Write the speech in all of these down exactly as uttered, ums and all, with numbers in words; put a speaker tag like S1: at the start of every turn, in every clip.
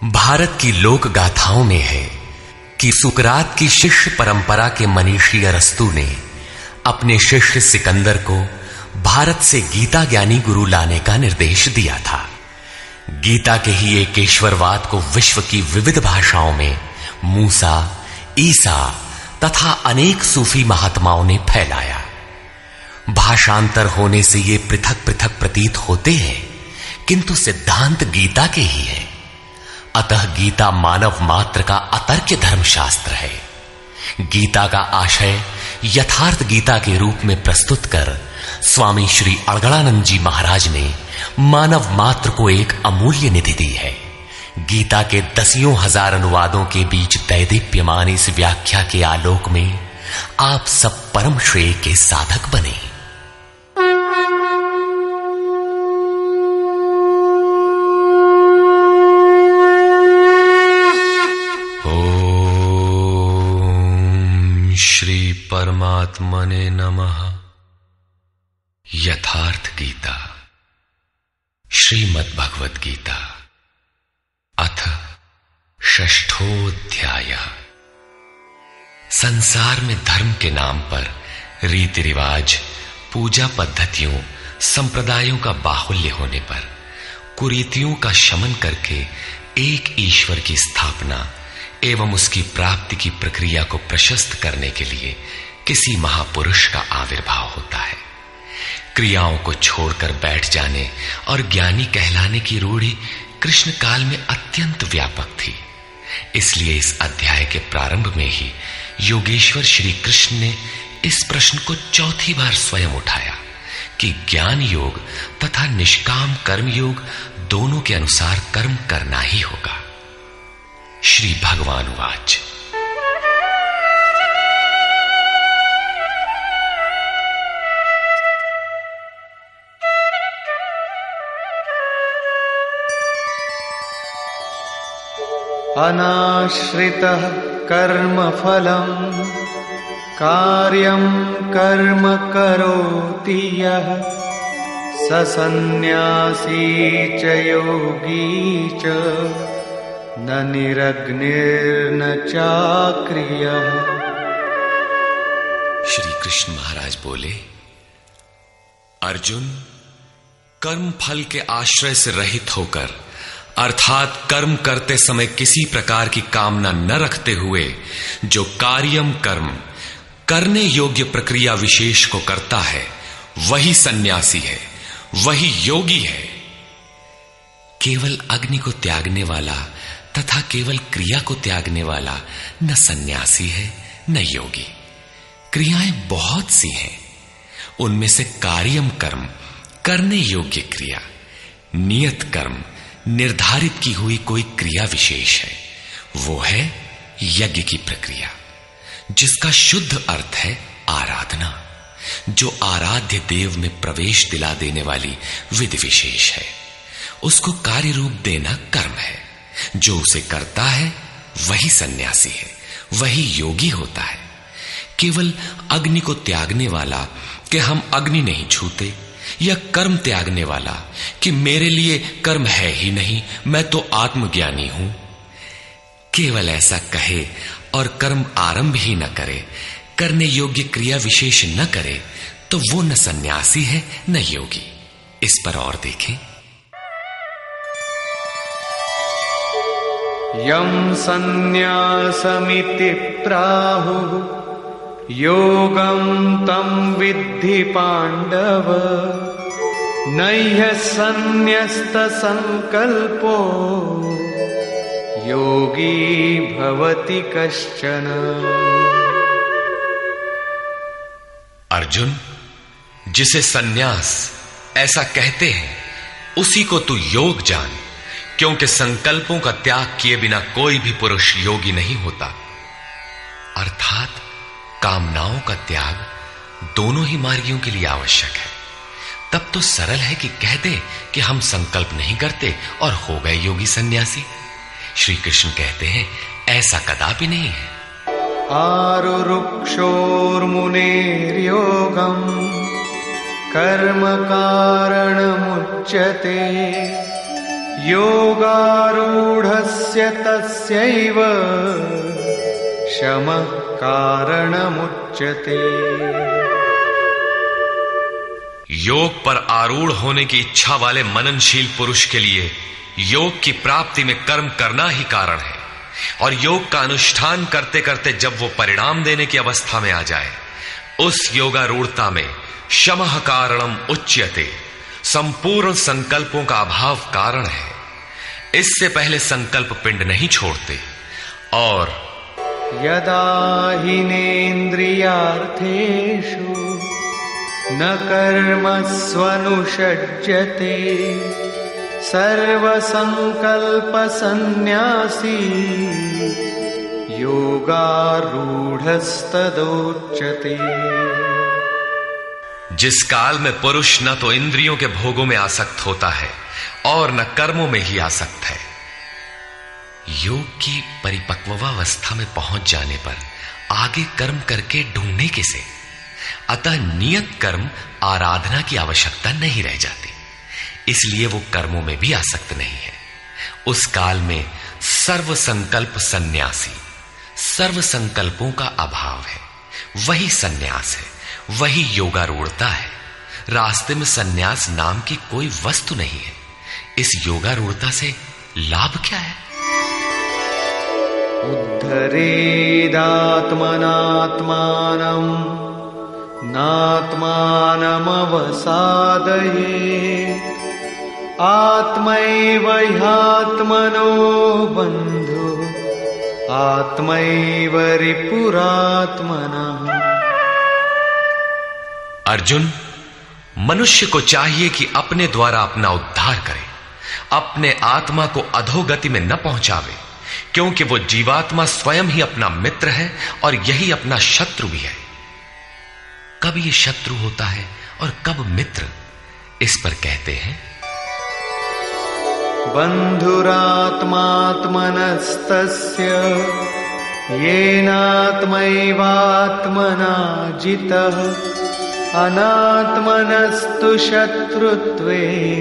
S1: भारत की लोक गाथाओं में है कि सुकरात की शिष्य परंपरा के मनीषी अरस्तु ने अपने शिष्य सिकंदर को भारत से गीता ज्ञानी गुरु लाने का निर्देश दिया था। गीता के ही एक ईश्वरवाद को विश्व की विविध भाषाओं में मूसा, ईसा तथा अनेक सूफी महात्माओं ने फैलाया। भाषांतर होने से ये पृथक पृथक प्रतीत होते हैं, किंतु सिद्धांत गीता के ही है। अतः गीता मानव मात्र का अतर्क्य धर्मशास्त्र है। गीता का आशय यथार्थ गीता के रूप में प्रस्तुत कर स्वामी श्री अड़गड़ानंद जी महाराज ने मानव मात्र को एक अमूल्य निधि दी है। गीता के दसियों हजार अनुवादों के बीच दैदीप्यमान इस व्याख्या के आलोक में आप सब परम श्रेय के साधक बने। श्री परमात्मने नमः। यथार्थ गीता, श्रीमद् भगवत गीता, अथ षष्ठोऽध्याय। संसार में धर्म के नाम पर रीति रिवाज, पूजा पद्धतियों, संप्रदायों का बाहुल्य होने पर कुरीतियों का शमन करके एक ईश्वर की स्थापना एवं उसकी प्राप्ति की प्रक्रिया को प्रशस्त करने के लिए किसी महापुरुष का आविर्भाव होता है। क्रियाओं को छोड़कर बैठ जाने और ज्ञानी कहलाने की रूढ़ी कृष्ण काल में अत्यंत व्यापक थी। इसलिए इस अध्याय के प्रारंभ में ही योगेश्वर श्री कृष्ण ने इस प्रश्न को चौथी बार स्वयं उठाया कि ज्ञान योग तथा निष्काम कर्म योग दोनों के अनुसार कर्म करना ही होगा। श्री भगवान वाच।
S2: अनाश्रितः कर्मफलम् कार्यं कर्म करोति यः स सन्न्यासी च योगी च न निरग्निर्न चाक्रियः।
S1: श्री कृष्ण महाराज बोले, अर्जुन, कर्म फल के आश्रय से रहित होकर अर्थात कर्म करते समय किसी प्रकार की कामना न रखते हुए जो कार्यम कर्म करने योग्य प्रक्रिया विशेष को करता है, वही सन्यासी है, वही योगी है। केवल अग्नि को त्यागने वाला तथा केवल क्रिया को त्यागने वाला न सन्यासी है न योगी। क्रियाएं बहुत सी हैं, उनमें से कार्यम कर्म करने योग्य क्रिया, नियत कर्म निर्धारित की हुई कोई क्रिया विशेष है, वो है यज्ञ की प्रक्रिया, जिसका शुद्ध अर्थ है आराधना, जो आराध्य देव में प्रवेश दिला देने वाली विधि विशेष है। उसको कार्य रूप देना कर्म है। जो उसे करता है वही सन्यासी है, वही योगी होता है। केवल अग्नि को त्यागने वाला कि हम अग्नि नहीं छूते, या कर्म त्यागने वाला कि मेरे लिए कर्म है ही नहीं, मैं तो आत्मज्ञानी हूं, केवल ऐसा कहे और कर्म आरंभ ही न करे, करने योग्य क्रिया विशेष न करे, तो वो न सन्यासी है न योगी। इस पर और देखें।
S2: यम सन्न्यासमिति प्राहुः योगं तं विद्धि पांडव नह्य सन्न्यस्त संकल्पो योगी भवति कश्चन।
S1: अर्जुन, जिसे सन्यास ऐसा कहते हैं उसी को तू योग जान, क्योंकि संकल्पों का त्याग किए बिना कोई भी पुरुष योगी नहीं होता। अर्थात कामनाओं का त्याग दोनों ही मार्गियों के लिए आवश्यक है। तब तो सरल है कि कह दे कि हम संकल्प नहीं करते और हो गए योगी सन्यासी। श्री कृष्ण कहते हैं ऐसा कदापि नहीं है।
S2: आरुरुक्षोर्मुनेर्योगं कर्म कारणमुच्यते योगारूढ़स्य तस्य तस्यैव शमः कारणमुच्यते।
S1: योग पर आरूढ़ होने की इच्छा वाले मननशील पुरुष के लिए योग की प्राप्ति में कर्म करना ही कारण है, और योग का अनुष्ठान करते करते जब वो परिणाम देने की अवस्था में आ जाए, उस योगारूढ़ता में शमः कारणम उच्यते, संपूर्ण संकल्पों का अभाव कारण है। इससे पहले संकल्प पिंड नहीं छोड़ते। और
S2: यदा हिनेन्द्रियार्थेषु न कर्मस्वनुषज्यते सर्वसंकल्प सन्न्यासी योगारूढ़स्तदोच्यते।
S1: जिस काल में पुरुष न तो इंद्रियों के भोगों में आसक्त होता है और न कर्मों में ही आसक्त है, योग की परिपक्वावस्था में पहुंच जाने पर आगे कर्म करके ढूंढने किसे। अतः नियत कर्म आराधना की आवश्यकता नहीं रह जाती, इसलिए वो कर्मों में भी आसक्त नहीं है। उस काल में सर्व संकल्प सन्यासी, सर्व संकल्पों का अभाव है, वही सन्यास है, वही योगारूढ़ता है। रास्ते में सन्यास नाम की कोई वस्तु नहीं है। इस योगारूढ़ता से लाभ क्या है?
S2: उद्धरेदात्मनात्मानं नात्मानमवसादयेत् आत्मैव ह्यात्मनो बन्धु आत्मैव रिपुरात्मनः।
S1: अर्जुन, मनुष्य को चाहिए कि अपने द्वारा अपना उद्धार करे, अपने आत्मा को अधोगति में न पहुंचावे, क्योंकि वो जीवात्मा स्वयं ही अपना मित्र है और यही अपना शत्रु भी है। कब ये शत्रु होता है और कब मित्र, इस पर कहते हैं
S2: बन्धुरात्मात्मनस्तस्य येनात्मैवात्मना जितः अनात्मनस्तु शत्रुत्वे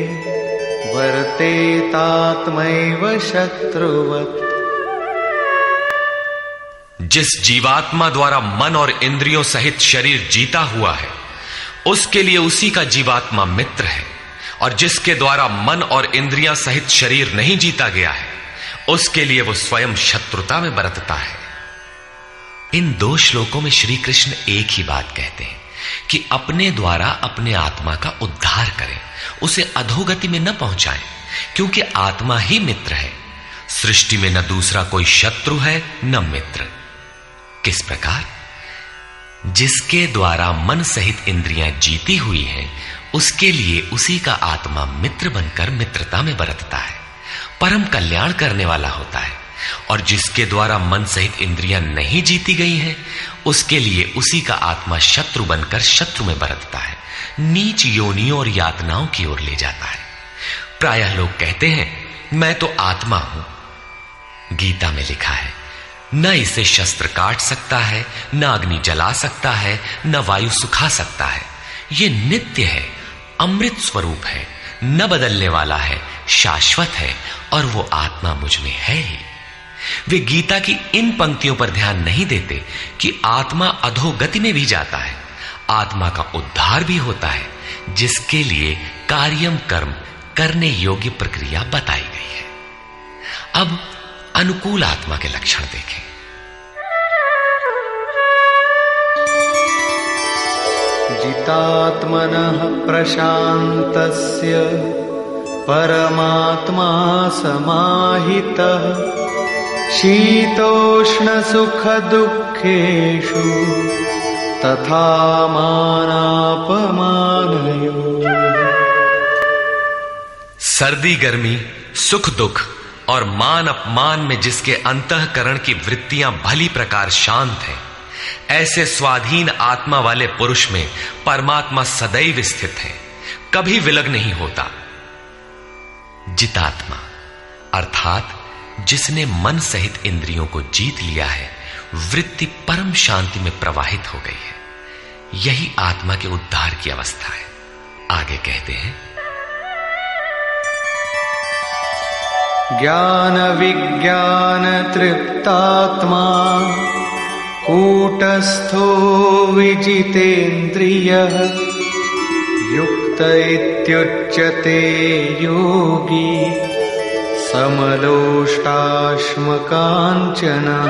S2: वर्तेतात्मैव शत्रुवत्।
S1: जिस जीवात्मा द्वारा मन और इंद्रियों सहित शरीर जीता हुआ है, उसके लिए उसी का जीवात्मा मित्र है, और जिसके द्वारा मन और इंद्रियां सहित शरीर नहीं जीता गया है, उसके लिए वो स्वयं शत्रुता में बरतता है। इन दो श्लोकों में श्री कृष्ण एक ही बात कहते हैं कि अपने द्वारा अपने आत्मा का उद्धार करें, उसे अधोगति में न पहुंचाएं, क्योंकि आत्मा ही मित्र है। सृष्टि में न दूसरा कोई शत्रु है न मित्र। किस प्रकार? जिसके द्वारा मन सहित इंद्रियां जीती हुई हैं, उसके लिए उसी का आत्मा मित्र बनकर मित्रता में बरतता है, परम कल्याण करने वाला होता है। और जिसके द्वारा मन सहित इंद्रियां नहीं जीती गई हैं, उसके लिए उसी का आत्मा शत्रु बनकर शत्रु में बरतता है, नीच योनियों और यातनाओं की ओर ले जाता है। प्रायः लोग कहते हैं मैं तो आत्मा हूं। गीता में लिखा है, न इसे शस्त्र काट सकता है, न अग्नि जला सकता है, न वायु सुखा सकता है। ये नित्य है, अमृत स्वरूप है, न बदलने वाला है, शाश्वत है, और वो आत्मा मुझ में है ही। वे गीता की इन पंक्तियों पर ध्यान नहीं देते कि आत्मा अधोगति में भी जाता है, आत्मा का उद्धार भी होता है, जिसके लिए कार्यम कर्म करने योग्य प्रक्रिया बताई गई है। अब अनुकूल आत्मा के लक्षण देखें।
S2: जितात्मनः प्रशान्तस्य परमात्मा समाहितः शीतोष्ण सुख दुःखेषु तथा मानापमानयोः।
S1: सर्दी गर्मी, सुख दुख और मान अपमान में जिसके अंतःकरण की वृत्तियां भली प्रकार शांत हैं, ऐसे स्वाधीन आत्मा वाले पुरुष में परमात्मा सदैव स्थित है, कभी विलग नहीं होता। जितात्मा अर्थात जिसने मन सहित इंद्रियों को जीत लिया है, वृत्ति परम शांति में प्रवाहित हो गई है, यही आत्मा के उद्धार की अवस्था है। आगे कहते हैं,
S2: ज्ञान विज्ञान तृप्तात्मा कूटस्थो विजितेन्द्रियः युक्त इत्युच्यते योगी समलोष्टाश्मकाञ्चनः।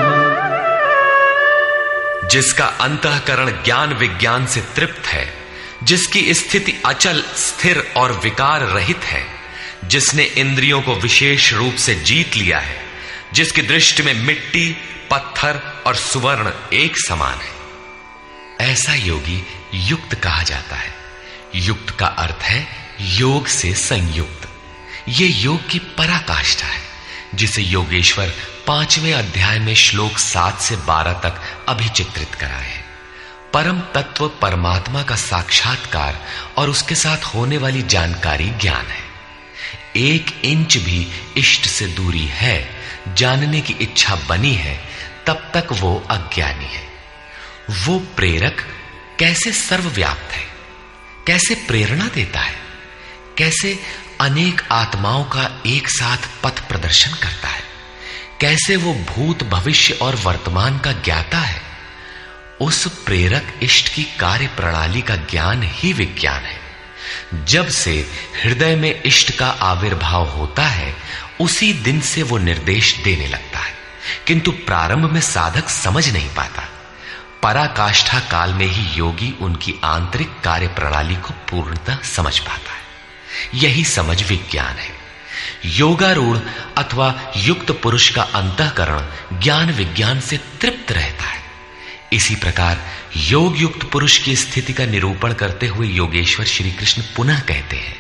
S1: जिसका अंतःकरण ज्ञान विज्ञान से तृप्त है, जिसकी स्थिति अचल स्थिर और विकार रहित है, जिसने इंद्रियों को विशेष रूप से जीत लिया है, जिसकी दृष्टि में मिट्टी, पत्थर और सुवर्ण एक समान है, ऐसा योगी युक्त कहा जाता है। युक्त का अर्थ है योग से संयुक्त। ये योग की पराकाष्ठा है, जिसे योगेश्वर पांचवें अध्याय में श्लोक सात से बारह तक अभिचित्रित कराए हैं। परम तत्व परमात्मा का साक्षात्कार और उसके साथ होने वाली जानकारी ज्ञान है। एक इंच भी इष्ट से दूरी है, जानने की इच्छा बनी है, तब तक वो अज्ञानी है। वो प्रेरक कैसे सर्वव्याप्त है, कैसे प्रेरणा देता है, कैसे अनेक आत्माओं का एक साथ पथ प्रदर्शन करता है, कैसे वो भूत भविष्य और वर्तमान का ज्ञाता है। उस प्रेरक इष्ट की कार्य प्रणाली का ज्ञान ही विज्ञान है। जब से हृदय में इष्ट का आविर्भाव होता है, उसी दिन से वो निर्देश देने लगता है, किंतु प्रारंभ में साधक समझ नहीं पाता। पराकाष्ठा काल में ही योगी उनकी आंतरिक कार्य प्रणाली को पूर्णतः समझ पाता है। यही समझ विज्ञान है। योगारूढ़ अथवा युक्त पुरुष का अंतःकरण ज्ञान विज्ञान से तृप्त रहता है। इसी प्रकार योग युक्त पुरुष की स्थिति का निरूपण करते हुए योगेश्वर श्री कृष्ण पुनः कहते हैं,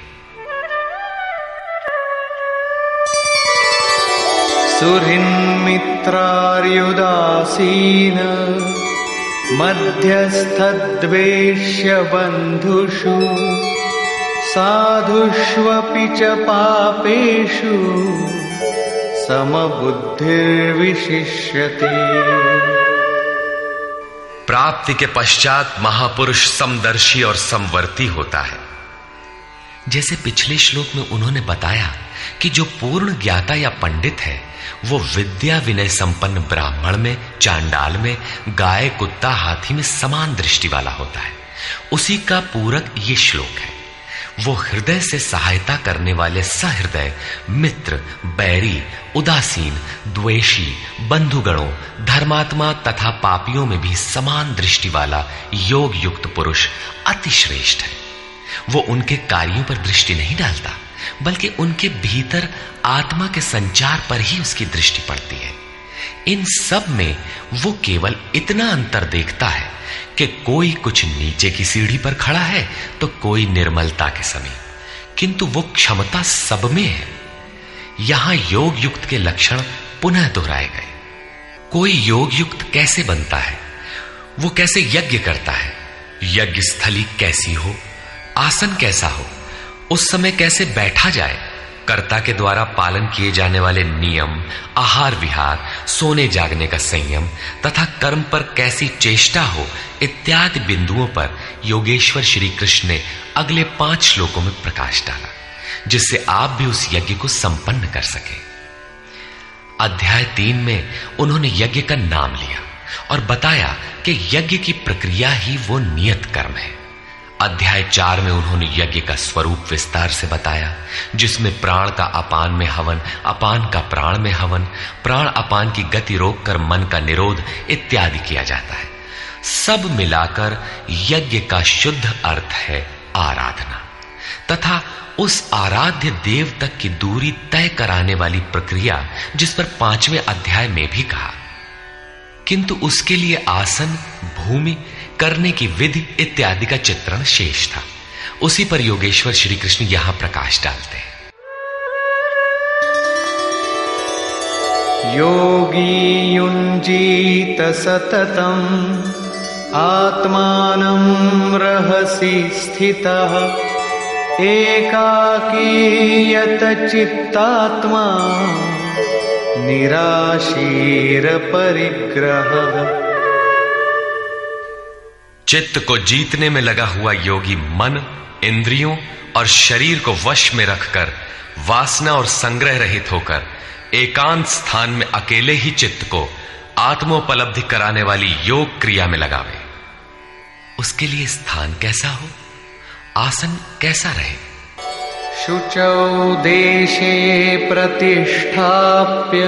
S2: सुहृन्मित्रार्युदासीन मध्यस्थद्वेष्य बन्धुषु साधुष्वपि च पापेषु समबुद्धिर्विशिष्यते।
S1: प्राप्ति के पश्चात महापुरुष समदर्शी और समवर्ती होता है। जैसे पिछले श्लोक में उन्होंने बताया कि जो पूर्ण ज्ञाता या पंडित है, वो विद्या विनय संपन्न ब्राह्मण में, चांडाल में, गाय, कुत्ता, हाथी में समान दृष्टि वाला होता है। उसी का पूरक ये श्लोक है। वो हृदय से सहायता करने वाले सहृदय, मित्र, बैरी, उदासीन, द्वेषी, बंधुगणों, धर्मात्मा तथा पापियों में भी समान दृष्टि वाला योग युक्त पुरुष अति श्रेष्ठ है। वो उनके कार्यों पर दृष्टि नहीं डालता, बल्कि उनके भीतर आत्मा के संचार पर ही उसकी दृष्टि पड़ती है। इन सब में वो केवल इतना अंतर देखता है कि कोई कुछ नीचे की सीढ़ी पर खड़ा है तो कोई निर्मलता के समीप, किंतु वो क्षमता सब में है। यहां योग युक्त के लक्षण पुनः दोहराए गए। कोई योग युक्त कैसे बनता है, वो कैसे यज्ञ करता है, यज्ञ स्थली कैसी हो, आसन कैसा हो, उस समय कैसे बैठा जाए, कर्ता के द्वारा पालन किए जाने वाले नियम, आहार विहार, सोने जागने का संयम तथा कर्म पर कैसी चेष्टा हो, इत्यादि बिंदुओं पर योगेश्वर श्री कृष्ण ने अगले पांच श्लोकों में प्रकाश डाला, जिससे आप भी उस यज्ञ को संपन्न कर सके। अध्याय तीन में उन्होंने यज्ञ का नाम लिया और बताया कि यज्ञ की प्रक्रिया ही वो नियत कर्म है। अध्याय चार में उन्होंने यज्ञ का स्वरूप विस्तार से बताया, जिसमें प्राण का अपान में हवन, अपान का प्राण में हवन, प्राण अपान की गति रोककर मन का निरोध इत्यादि किया जाता है। सब मिलाकर यज्ञ का शुद्ध अर्थ है आराधना, तथा उस आराध्य देव तक की दूरी तय कराने वाली प्रक्रिया, जिस पर पांचवें अध्याय में भी कहा। किंतु उसके लिए आसन, भूमि, करने की विधि इत्यादि का चित्रण शेष था। उसी पर योगेश्वर श्री कृष्ण यहां प्रकाश डालते हैं।
S2: योगी युञ्जीत सततम् आत्मानं रहसि स्थितः एकाकीयत चित्तात्मा निराशीर परिग्रह।
S1: चित्त को जीतने में लगा हुआ योगी मन, इंद्रियों और शरीर को वश में रखकर वासना और संग्रह रहित होकर एकांत स्थान में अकेले ही चित्त को आत्मोपलब्धि कराने वाली योग क्रिया में लगावे। उसके लिए स्थान कैसा हो, आसन कैसा रहे?
S2: शुचौ देशे प्रतिष्ठाप्य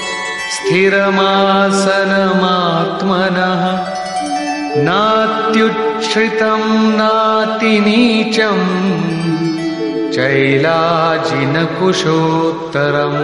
S2: स्थिरमासनमात्मनः नात्युच्छ्रितं नातिनीचं चैलाजिनकुशोत्तरम्।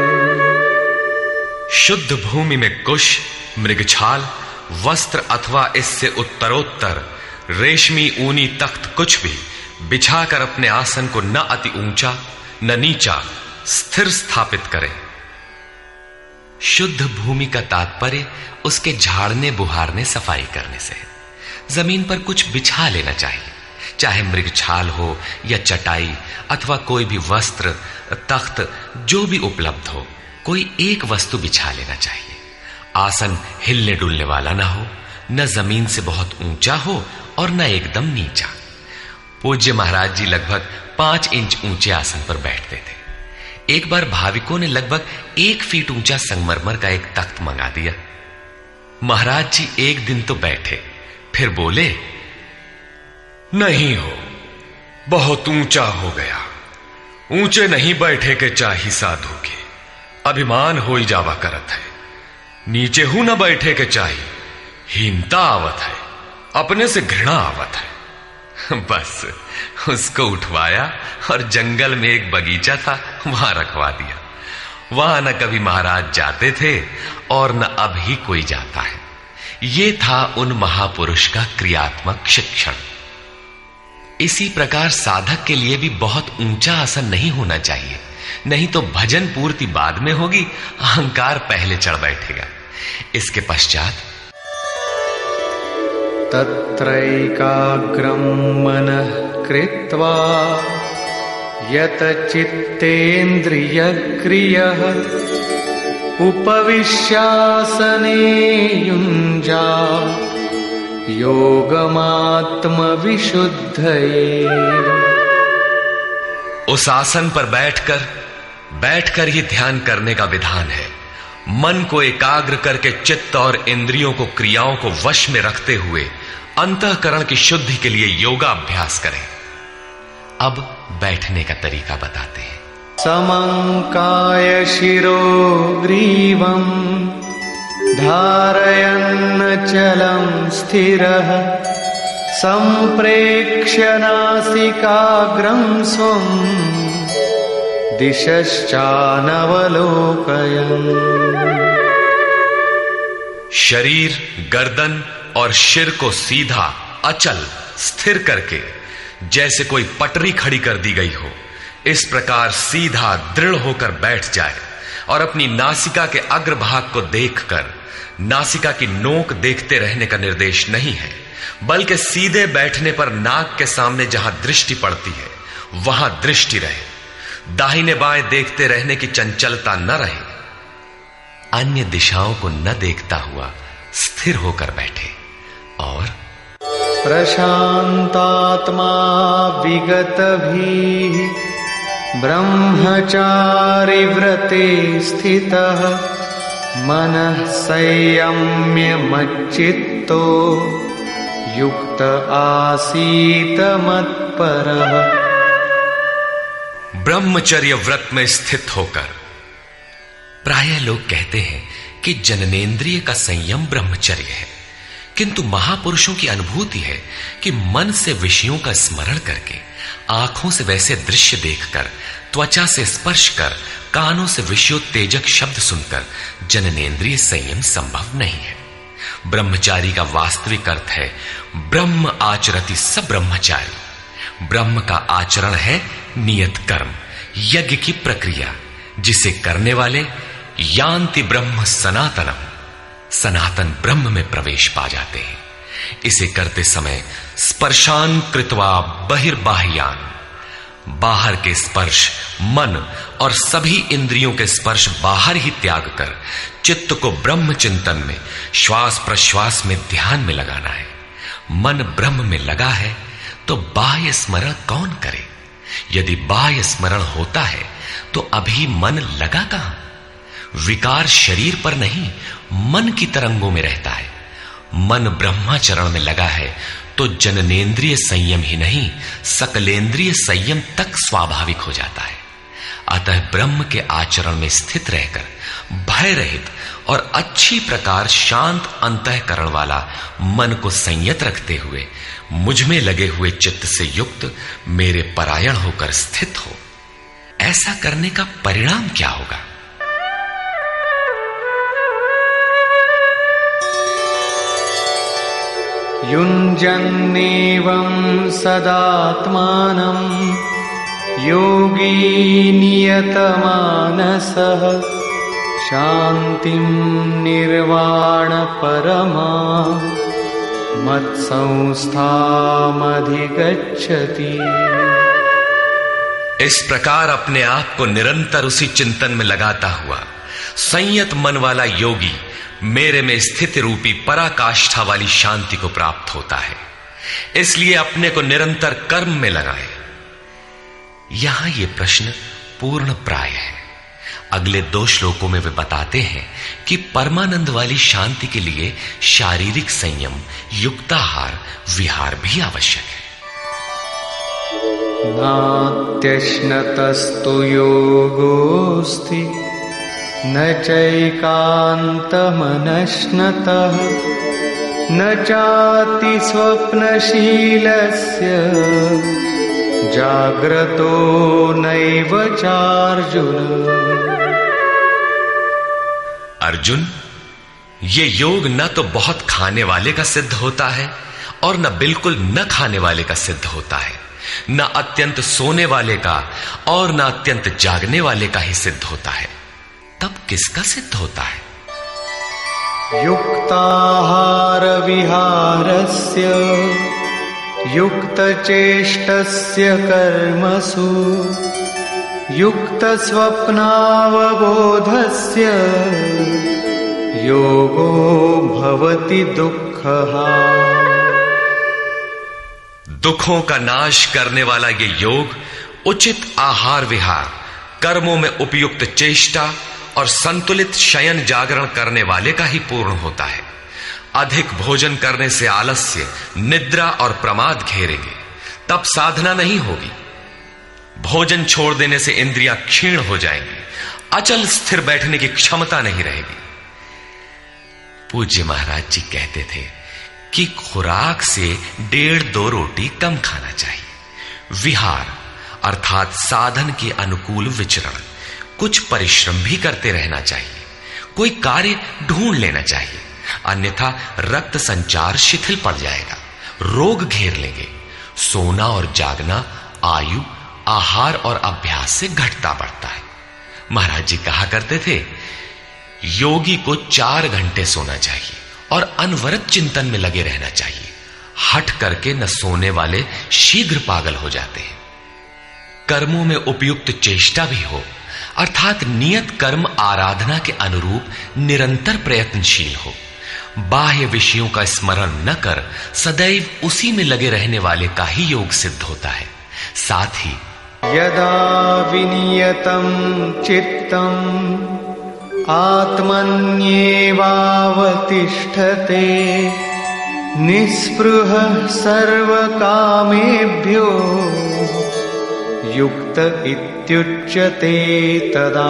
S1: शुद्ध भूमि में कुश, मृगछाल, वस्त्र अथवा इससे उत्तरोत्तर रेशमी ऊनी तख्त कुछ भी बिछाकर अपने आसन को न अति ऊंचा न नीचा स्थिर स्थापित करें। शुद्ध भूमि का तात्पर्य उसके झाड़ने बुहारने सफाई करने से। जमीन पर कुछ बिछा लेना चाहिए, चाहे मृगछाल हो या चटाई अथवा कोई भी वस्त्र, तख्त, जो भी उपलब्ध हो, कोई एक वस्तु बिछा लेना चाहिए। आसन हिलने डुलने वाला ना हो, न जमीन से बहुत ऊंचा हो और न एकदम नीचा। पूज्य महाराज जी लगभग पांच इंच ऊंचे आसन पर बैठते थे। एक बार भाविकों ने लगभग एक फीट ऊंचा संगमरमर का एक तख्त मंगा दिया। महाराज जी एक दिन तो बैठे, फिर बोले, नहीं हो, बहुत ऊंचा हो गया, ऊंचे नहीं बैठे के चाही साधु के, अभिमान हो ही जावा करत है, नीचे हूं न बैठे के चाही, हीनता आवत है, अपने से घृणा आवत है। बस उसको उठवाया और जंगल में एक बगीचा था, वहां रखवा दिया। वहां न कभी महाराज जाते थे और न अब ही कोई जाता है। ये था उन महापुरुष का क्रियात्मक शिक्षण। इसी प्रकार साधक के लिए भी बहुत ऊंचा आसन नहीं होना चाहिए, नहीं तो भजन पूर्ति बाद में होगी, अहंकार पहले चढ़ बैठेगा। इसके पश्चात
S2: तत्रैकाग्रं मनः कृत्वा यत चित्तेन्द्रियक्रियः उपविश्यासने युञ्जात् योगमात्मविशुद्धये।
S1: उस आसन पर बैठकर बैठकर ही ध्यान करने का विधान है। मन को एकाग्र करके चित्त और इंद्रियों को, क्रियाओं को वश में रखते हुए अंतःकरण की शुद्धि के लिए योगाभ्यास करें। अब बैठने का तरीका बताते हैं।
S2: समं शिरो ग्रीवं धारयन्नचलं स्थिरः संप्रेक्ष्य नासिकाग्रं स्वं दिशश्चानवलोकयन्।
S1: शरीर, गर्दन और सिर को सीधा, अचल, स्थिर करके जैसे कोई पटरी खड़ी कर दी गई हो, इस प्रकार सीधा दृढ़ होकर बैठ जाए और अपनी नासिका के अग्रभाग को देखकर, नासिका की नोक देखते रहने का निर्देश नहीं है, बल्कि सीधे बैठने पर नाक के सामने जहां दृष्टि पड़ती है वहां दृष्टि रहे। दाहिने बाएं देखते रहने की चंचलता न रहे। अन्य दिशाओं को न देखता हुआ स्थिर होकर बैठे और
S2: प्रशांतात्मा विगतभीः ब्रह्मचारि व्रते स्थितः मनः संयम्य मच्चित्तो युक्त आसीत मत्परः।
S1: ब्रह्मचर्य व्रत में स्थित होकर। प्रायः लोग कहते हैं कि जननेंद्रिय का संयम ब्रह्मचर्य है, किंतु महापुरुषों की अनुभूति है कि मन से विषयों का स्मरण करके, आंखों से वैसे दृश्य देखकर, त्वचा से स्पर्श कर, कानों से विषयोत्तेजक शब्द सुनकर जननेंद्रिय संयम संभव नहीं है। ब्रह्मचारी का वास्तविक अर्थ है ब्रह्म आचरति स ब्रह्मचारी। ब्रह्म का आचरण है नियत कर्म, यज्ञ की प्रक्रिया, जिसे करने वाले यान्ति ब्रह्म सनातनम, सनातन ब्रह्म में प्रवेश पा जाते हैं। इसे करते समय स्पर्शान कृत्वा बहिर्बाह्यान, बाहर के स्पर्श, मन और सभी इंद्रियों के स्पर्श बाहर ही त्याग कर चित्त को ब्रह्म चिंतन में, श्वास प्रश्वास में, ध्यान में लगाना है। मन ब्रह्म में लगा है तो बाह्य स्मरण कौन करे? यदि बाह्य स्मरण होता है तो अभी मन लगा कहां? विकार शरीर पर नहीं, मन की तरंगों में रहता है। मन ब्रह्माचरण में लगा है तो जननेन्द्रिय संयम ही नहीं, सकलेंद्रिय संयम तक स्वाभाविक हो जाता है। अतः ब्रह्म के आचरण में स्थित रहकर भय रहित और अच्छी प्रकार शांत अंतःकरण वाला मन को संयत रखते हुए मुझ में लगे हुए चित्त से युक्त मेरे परायण होकर स्थित हो। ऐसा करने का परिणाम क्या होगा?
S2: युञ्जन्नेवं सदात्मानं योगी नियतमानसः शान्तिं निर्वाणपरमां मत्संस्थामधिगच्छति।
S1: इस प्रकार अपने आप को निरंतर उसी चिंतन में लगाता हुआ संयत मन वाला योगी मेरे में स्थिति रूपी पराकाष्ठा वाली शांति को प्राप्त होता है। इसलिए अपने को निरंतर कर्म में लगाए। यहां यह प्रश्न पूर्ण प्राय है। अगले दो श्लोकों में वे बताते हैं कि परमानंद वाली शांति के लिए शारीरिक संयम, युक्ताहार, विहार भी आवश्यक है।
S2: नात्यश्नतस्तु योगोस्ति न चैकान्तमनश्नतः न चाति स्वप्नशीलस्य जाग्रतो नैव चार्जुन।
S1: अर्जुन, ये योग न तो बहुत खाने वाले का सिद्ध होता है और न बिल्कुल न खाने वाले का सिद्ध होता है, न अत्यंत सोने वाले का और न अत्यंत जागने वाले का ही सिद्ध होता है। तब किसका सिद्ध होता है?
S2: युक्ताहार विहारस्य युक्तचेष्टस्य कर्मसु युक्तस्वप्नावबोधस्य योगो भवति दुःखः।
S1: दुखों का नाश करने वाला ये योग उचित आहार विहार, कर्मों में उपयुक्त चेष्टा और संतुलित शयन जागरण करने वाले का ही पूर्ण होता है। अधिक भोजन करने से आलस्य, निद्रा और प्रमाद घेरेंगे, तब साधना नहीं होगी। भोजन छोड़ देने से इंद्रियां क्षीण हो जाएंगी, अचल स्थिर बैठने की क्षमता नहीं रहेगी। पूज्य महाराज जी कहते थे कि खुराक से डेढ़ दो रोटी कम खाना चाहिए। विहार अर्थात साधन के अनुकूल विचरण, कुछ परिश्रम भी करते रहना चाहिए। कोई कार्य ढूंढ लेना चाहिए, अन्यथा रक्त संचार शिथिल पड़ जाएगा, रोग घेर लेंगे। सोना और जागना आयु, आहार और अभ्यास से घटता बढ़ता है। महाराज जी कहा करते थे, योगी को चार घंटे सोना चाहिए और अनवरत चिंतन में लगे रहना चाहिए। हट करके न सोने वाले शीघ्र पागल हो जाते हैं। कर्मों में उपयुक्त चेष्टा भी हो, अर्थात नियत कर्म आराधना के अनुरूप निरंतर प्रयत्नशील हो। बाह्य विषयों का स्मरण न कर सदैव उसी में लगे रहने वाले का ही योग सिद्ध होता है। साथ ही
S2: यदा विनियतं चित्तम् आत्मन्येवावतिष्ठते निःस्पृहः सर्वकामेभ्यो युक्त इत्युच्यते तदा।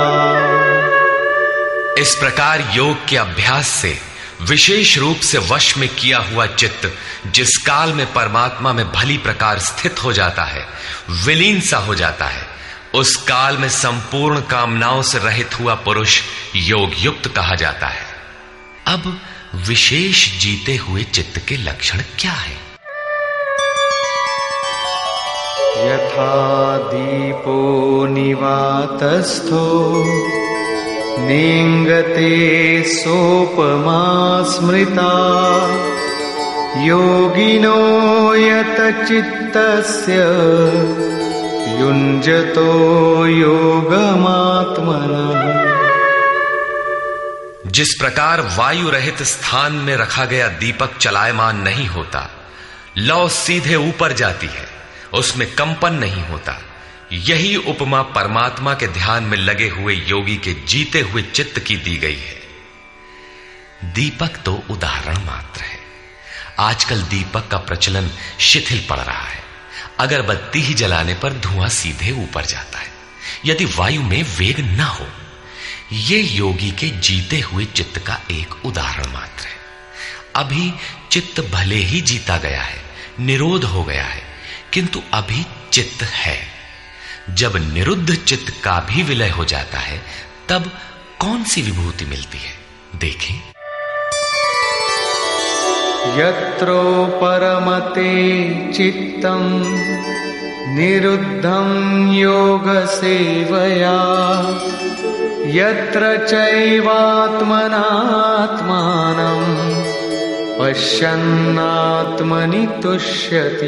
S1: इस प्रकार योग के अभ्यास से विशेष रूप से वश में किया हुआ चित्त जिस काल में परमात्मा में भली प्रकार स्थित हो जाता है, विलीन सा हो जाता है, उस काल में संपूर्ण कामनाओं से रहित हुआ पुरुष योग युक्त कहा जाता है। अब विशेष जीते हुए चित्त के लक्षण क्या है?
S2: यथा दीपो निवातस्थो नेङ्गते सोपमा स्मृता योगिनो यतचित्तस्य युञ्जतो योगमात्मनः।
S1: जिस प्रकार वायु रहित स्थान में रखा गया दीपक चलायमान नहीं होता, लौ सीधे ऊपर जाती है, उसमें कंपन नहीं होता, यही उपमा परमात्मा के ध्यान में लगे हुए योगी के जीते हुए चित्त की दी गई है। दीपक तो उदाहरण मात्र है। आजकल दीपक का प्रचलन शिथिल पड़ रहा है। अगरबत्ती ही जलाने पर धुआं सीधे ऊपर जाता है यदि वायु में वेग ना हो। यह योगी के जीते हुए चित्त का एक उदाहरण मात्र है। अभी चित्त भले ही जीता गया है, निरोध हो गया है, किंतु अभी चित्त है। जब निरुद्ध चित्त का भी विलय हो जाता है तब कौन सी विभूति मिलती है, देखें।
S2: यत्रो परमते चित्तम निरुद्धं योग सेवया यत्र चैवात्मनात्मानं पश्यन्नात्मनि तुष्यति।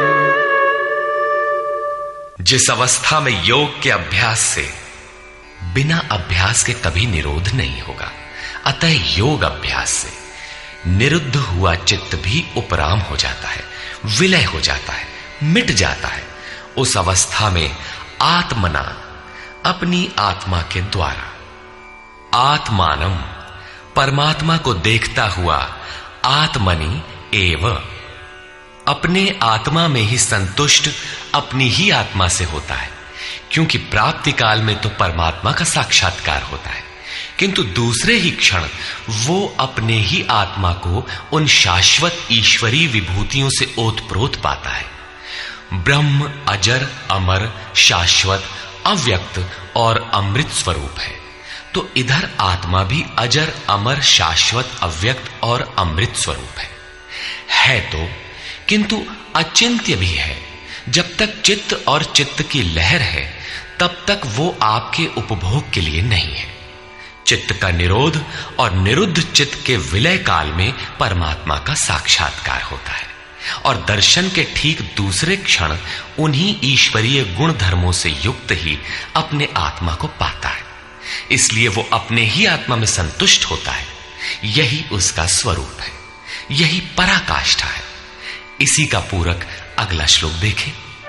S1: जिस अवस्था में योग के अभ्यास से बिना अभ्यास के कभी निरोध नहीं होगा, अतः योग अभ्यास से निरुद्ध हुआ चित्त भी उपराम हो जाता है, विलय हो जाता है, मिट जाता है। उस अवस्था में आत्मना, अपनी आत्मा के द्वारा, आत्मानम, परमात्मा को देखता हुआ, आत्मनि एव, अपने आत्मा में ही संतुष्ट अपनी ही आत्मा से होता है। क्योंकि प्राप्ति काल में तो परमात्मा का साक्षात्कार होता है, किंतु दूसरे ही क्षण वो अपने ही आत्मा को उन शाश्वत ईश्वरीय विभूतियों से ओतप्रोत पाता है। ब्रह्म अजर, अमर, शाश्वत, अव्यक्त और अमृत स्वरूप है, तो इधर आत्मा भी अजर, अमर, शाश्वत, अव्यक्त और अमृत स्वरूप है। है तो, किंतु अचिंत्य भी है। जब तक चित्त और चित्त की लहर है तब तक वो आपके उपभोग के लिए नहीं है। चित्त का निरोध और निरुद्ध चित्त के विलय काल में परमात्मा का साक्षात्कार होता है और दर्शन के ठीक दूसरे क्षण उन्हीं ईश्वरीय गुण धर्मों से युक्त ही अपने आत्मा को पाता है। इसलिए वो अपने ही आत्मा में संतुष्ट होता है। यही उसका स्वरूप है, यही पराकाष्ठा है। इसी का पूरक अगला श्लोक देखें।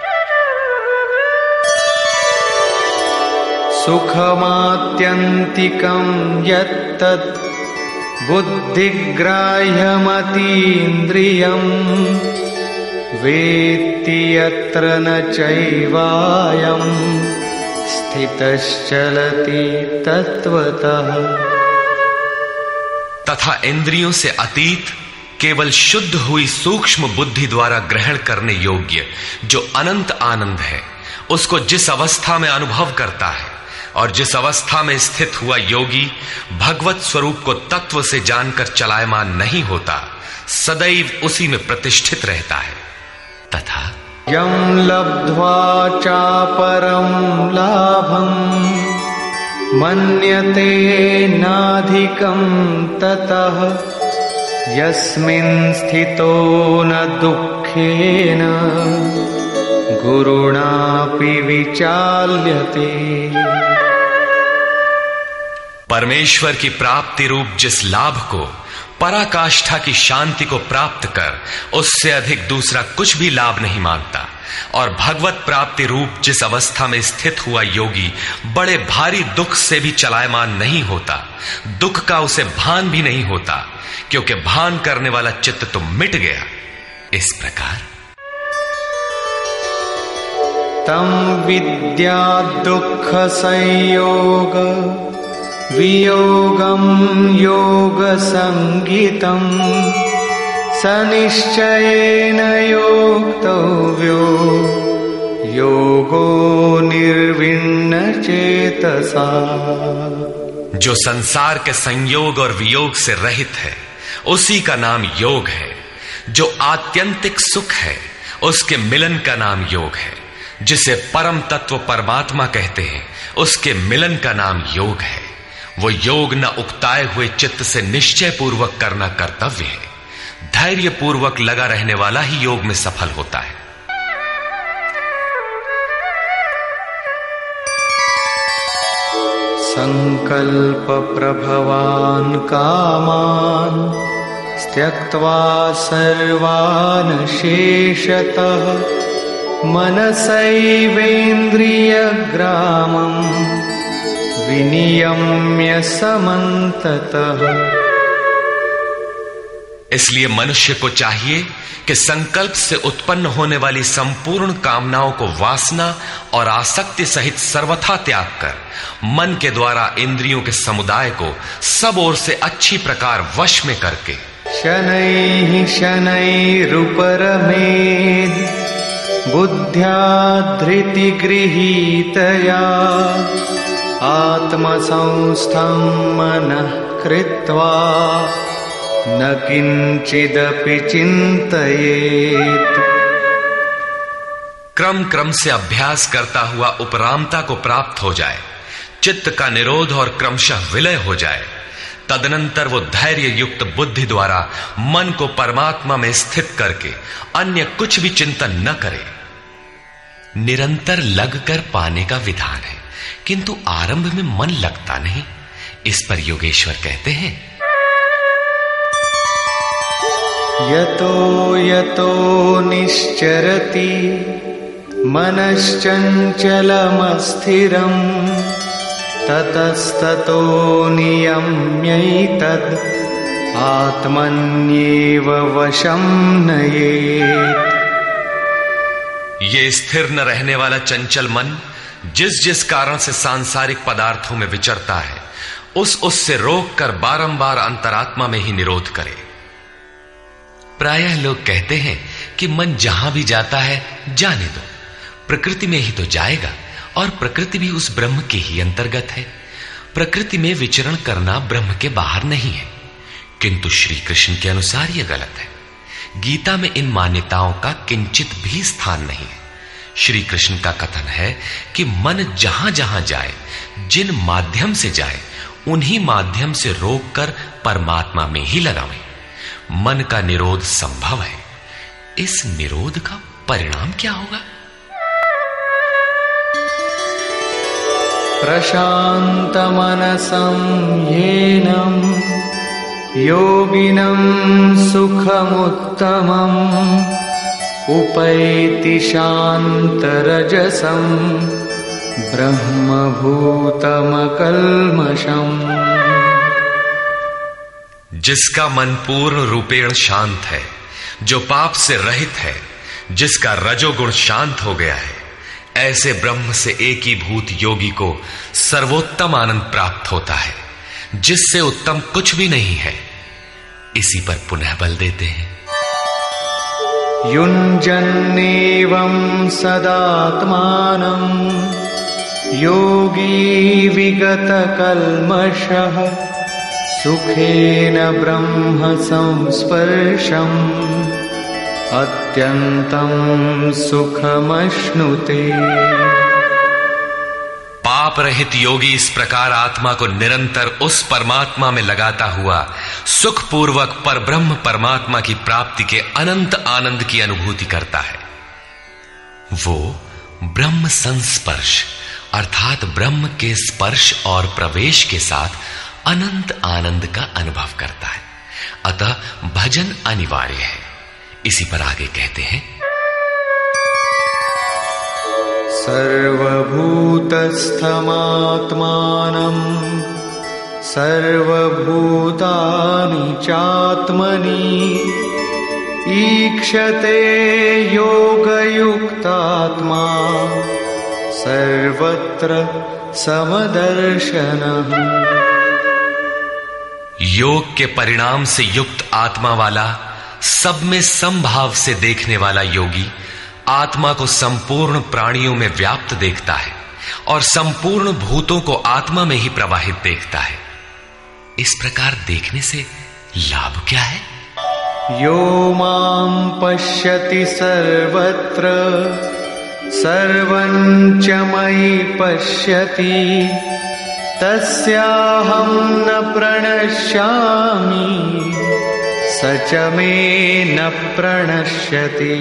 S2: सुखमात्यंतिकं यत्तत् बुद्धिग्राह्यमतीन्द्रियं वेत्ति यत्र न चैवायं स्थितश्चलति तत्वतः।
S1: तथा इंद्रियों से अतीत केवल शुद्ध हुई सूक्ष्म बुद्धि द्वारा ग्रहण करने योग्य जो अनंत आनंद है, उसको जिस अवस्था में अनुभव करता है और जिस अवस्था में स्थित हुआ योगी भगवत स्वरूप को तत्व से जानकर चलायमान नहीं होता, सदैव उसी में प्रतिष्ठित रहता है। तथा
S2: यं लब्ध्वा चापरं लाभं मन्यते नाधिकं ततः यस्मिन् स्थितो न दुःखेन गुरुणापि विचाल्यते।
S1: परमेश्वर की प्राप्ति रूप जिस लाभ को, पराकाष्ठा की शांति को प्राप्त कर उससे अधिक दूसरा कुछ भी लाभ नहीं मांगता, और भगवत प्राप्ति रूप जिस अवस्था में स्थित हुआ योगी बड़े भारी दुख से भी चलायमान नहीं होता, दुख का उसे भान भी नहीं होता, क्योंकि भान करने वाला चित्त तो मिट गया। इस प्रकार
S2: तम विद्या दुख संयोग वियोगम योग संगीतम सनिश्चयेन योक्तव्यो योगो निर्विण्ण चेतसा।
S1: जो संसार के संयोग और वियोग से रहित है उसी का नाम योग है। जो आत्यंतिक सुख है उसके मिलन का नाम योग है। जिसे परम तत्व परमात्मा कहते हैं उसके मिलन का नाम योग है। वो योग न उकताए हुए चित्त से निश्चय पूर्वक करना कर्तव्य है। धैर्य पूर्वक लगा रहने वाला ही योग में सफल होता है।
S2: संकल्प प्रभवान कामान त्यक्त्वा सर्वान् शेषतः मनसैवेन्द्रियग्रामं विनियम्य समन्ततः।
S1: इसलिए मनुष्य को चाहिए कि संकल्प से उत्पन्न होने वाली संपूर्ण कामनाओं को वासना और आसक्ति सहित सर्वथा त्याग कर मन के द्वारा इंद्रियों के समुदाय को सब ओर से अच्छी प्रकार वश में करके
S2: शनैः शनैरुपरमेद् बुद्ध्या धृतिगृहीतया आत्मसंस्थं मनः कृत्वा न किंचिदपि चिंतयेत्।
S1: क्रम क्रम से अभ्यास करता हुआ उपरामता को प्राप्त हो जाए, चित्त का निरोध और क्रमशः विलय हो जाए, तदनंतर वो धैर्य युक्त बुद्धि द्वारा मन को परमात्मा में स्थित करके अन्य कुछ भी चिंतन न करे। निरंतर लगकर पाने का विधान है, किंतु आरंभ में मन लगता नहीं। इस पर योगेश्वर कहते हैं,
S2: यतो यतो निश्चरति मनश्चञ्चलमस्थिरम् ततस्ततो नियम्यैतद् आत्मन्येव वशं नयेत्।
S1: ये स्थिर न रहने वाला चंचल मन जिस जिस कारण से सांसारिक पदार्थों में विचरता है, उस उससे रोक कर बारंबार अंतरात्मा में ही निरोध करे। प्रायः लोग कहते हैं कि मन जहां भी जाता है जाने दो, प्रकृति में ही तो जाएगा और प्रकृति भी उस ब्रह्म के ही अंतर्गत है। प्रकृति में विचरण करना ब्रह्म के बाहर नहीं है। किंतु श्री कृष्ण के अनुसार यह गलत है। गीता में इन मान्यताओं का किंचित भी स्थान नहीं है। श्री कृष्ण का कथन है कि मन जहां जहां जाए, जिन माध्यम से जाए, उन्हीं माध्यम से रोककर परमात्मा में ही लगावें। मन का निरोध संभव है। इस निरोध का परिणाम क्या होगा?
S2: प्रशान्तमनसं येनं योगिनं सुखमुत्तमम् उपैति शान्तरजसं ब्रह्मभूतमकल्मषम्।
S1: जिसका मन पूर्ण रूपेण शांत है, जो पाप से रहित है, जिसका रजोगुण शांत हो गया है, ऐसे ब्रह्म से एकीभूत योगी को सर्वोत्तम आनंद प्राप्त होता है, जिससे उत्तम कुछ भी नहीं है। इसी पर पुनः बल देते हैं,
S2: युञ्जन्नेवं सदात्मानं योगी विगतकल्मषः सुखेन ब्रह्म संस्पर्शम् अत्यंतं सुखमश्नुते।
S1: पाप रहित योगी इस प्रकार आत्मा को निरंतर उस परमात्मा में लगाता हुआ सुखपूर्वक पर ब्रह्म परमात्मा की प्राप्ति के अनंत आनंद की अनुभूति करता है। वो ब्रह्म संस्पर्श अर्थात ब्रह्म के स्पर्श और प्रवेश के साथ अनंत आनंद का अनुभव करता है। अतः भजन अनिवार्य है। इसी पर आगे कहते हैं,
S2: सर्वभूतस्थमात्मानं सर्वभूतानि चात्मनि ईक्षते योगयुक्तात्मा सर्वत्र समदर्शनः।
S1: योग के परिणाम से युक्त आत्मा वाला, सब में समभाव से देखने वाला योगी आत्मा को संपूर्ण प्राणियों में व्याप्त देखता है और संपूर्ण भूतों को आत्मा में ही प्रवाहित देखता है। इस प्रकार देखने से लाभ क्या है?
S2: यो मां पश्यति सर्वत्र सर्वं च मयि पश्यति तस्याहं न प्रणश्यामि स च मे न प्रणश्यति।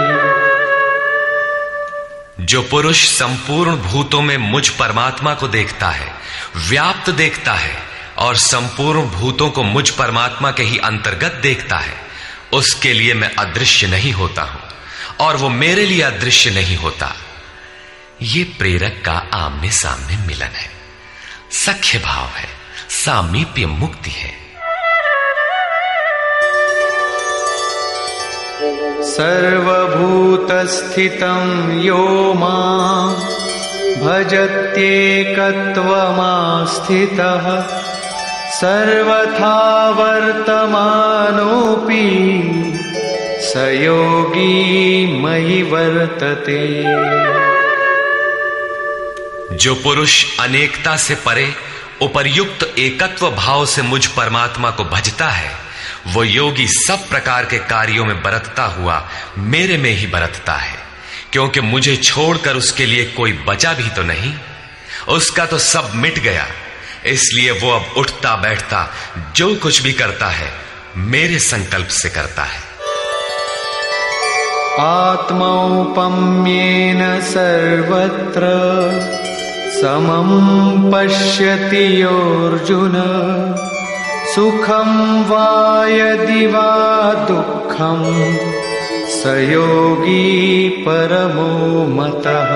S1: जो पुरुष संपूर्ण भूतों में मुझ परमात्मा को देखता है, व्याप्त देखता है और संपूर्ण भूतों को मुझ परमात्मा के ही अंतर्गत देखता है, उसके लिए मैं अदृश्य नहीं होता हूं और वो मेरे लिए अदृश्य नहीं होता। ये प्रेरक का आमने सामने मिलन है, सख्य भाव है, सामीप्य मुक्ति है।
S2: सर्वभूतस्थितं यो मां भजत्येकत्वमास्थितः सर्वथा वर्तमानोऽपि स योगी मयि वर्तते।
S1: जो पुरुष अनेकता से परे उपर्युक्त एकत्व भाव से मुझ परमात्मा को भजता है, वो योगी सब प्रकार के कार्यों में बरतता हुआ मेरे में ही बरतता है, क्योंकि मुझे छोड़कर उसके लिए कोई बचा भी तो नहीं। उसका तो सब मिट गया, इसलिए वो अब उठता बैठता जो कुछ भी करता है मेरे संकल्प से करता है।
S2: आत्मौपम्येन सर्वत्र समं पश्यति योऽर्जुन सुखं वा यदि वा दुःखं स योगी परमो मतः।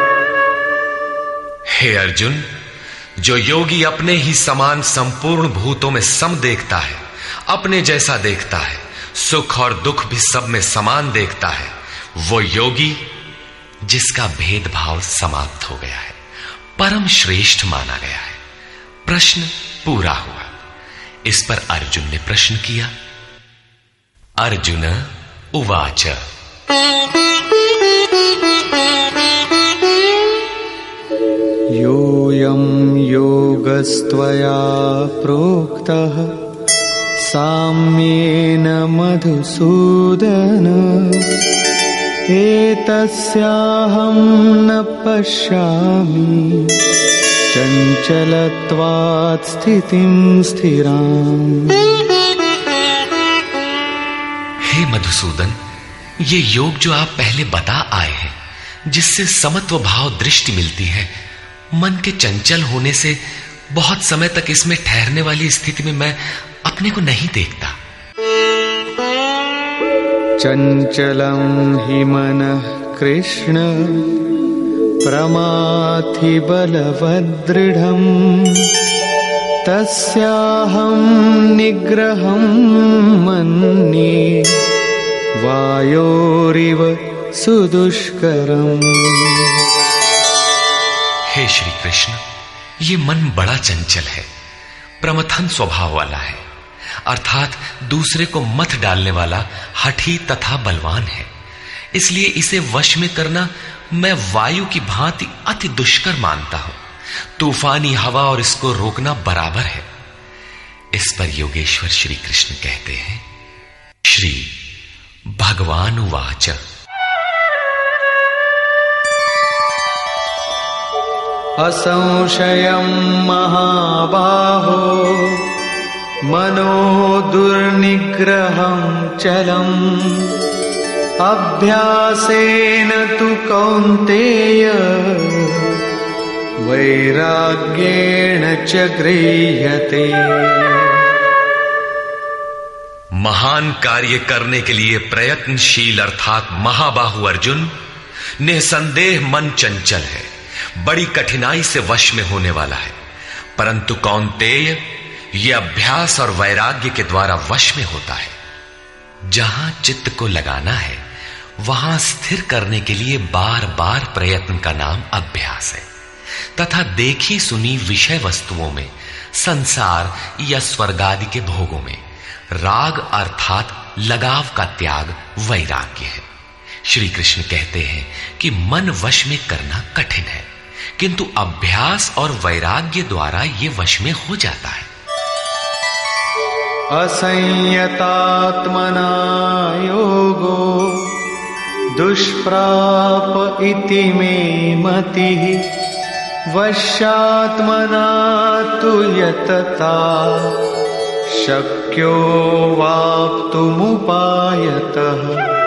S1: हे अर्जुन, जो योगी अपने ही समान संपूर्ण भूतों में सम देखता है, अपने जैसा देखता है, सुख और दुख भी सब में समान देखता है, वो योगी जिसका भेदभाव समाप्त हो गया है, परम श्रेष्ठ माना गया है। प्रश्न पूरा हुआ। इस पर अर्जुन ने प्रश्न किया। अर्जुन उवाच
S2: योऽयं योगस्त्वया प्रोक्तः साम्येन मधुसूदन एतस्याहं न पश्यामि चञ्चलत्वात् स्थितिं स्थिराम्।
S1: हे मधुसूदन, ये योग जो आप पहले बता आए हैं, जिससे समत्व भाव दृष्टि मिलती है, मन के चंचल होने से बहुत समय तक इसमें ठहरने वाली स्थिति में मैं अपने को नहीं देखता।
S2: चंचलं हि मनः कृष्ण प्रमाथि बलवदृढम् तस्याहं निग्रहं मन्ये वायोरिव सुदुष्करम्।
S1: हे श्री कृष्ण, ये मन बड़ा चंचल है, प्रमथन स्वभाव वाला है, अर्थात दूसरे को मत डालने वाला हठी तथा बलवान है। इसलिए इसे वश में करना मैं वायु की भांति अति दुष्कर मानता हूं। तूफानी हवा और इसको रोकना बराबर है। इस पर योगेश्वर श्री कृष्ण कहते हैं, श्री भगवान उवाच
S2: असंशयं महाबाहो मनो दुर्निग्रहं चलम् अभ्यासेन तु कौन्तेय वैराग्येण च गृह्यते।
S1: महान कार्य करने के लिए प्रयत्नशील अर्थात महाबाहु अर्जुन, निसंदेह मन चंचल है, बड़ी कठिनाई से वश में होने वाला है, परंतु कौन्तेय यह अभ्यास और वैराग्य के द्वारा वश में होता है। जहां चित्त को लगाना है वहां स्थिर करने के लिए बार बार प्रयत्न का नाम अभ्यास है, तथा देखी सुनी विषय वस्तुओं में, संसार या स्वर्ग आदि के भोगों में राग अर्थात लगाव का त्याग वैराग्य है। श्री कृष्ण कहते हैं कि मन वश में करना कठिन है, किंतु अभ्यास और वैराग्य द्वारा यह वश में हो जाता है।
S2: असंयतात्मना योगो दुष्प्राप इति मे मतिः वश्यात्मना तु यतता शक्यो वाप्तुमुपायतः।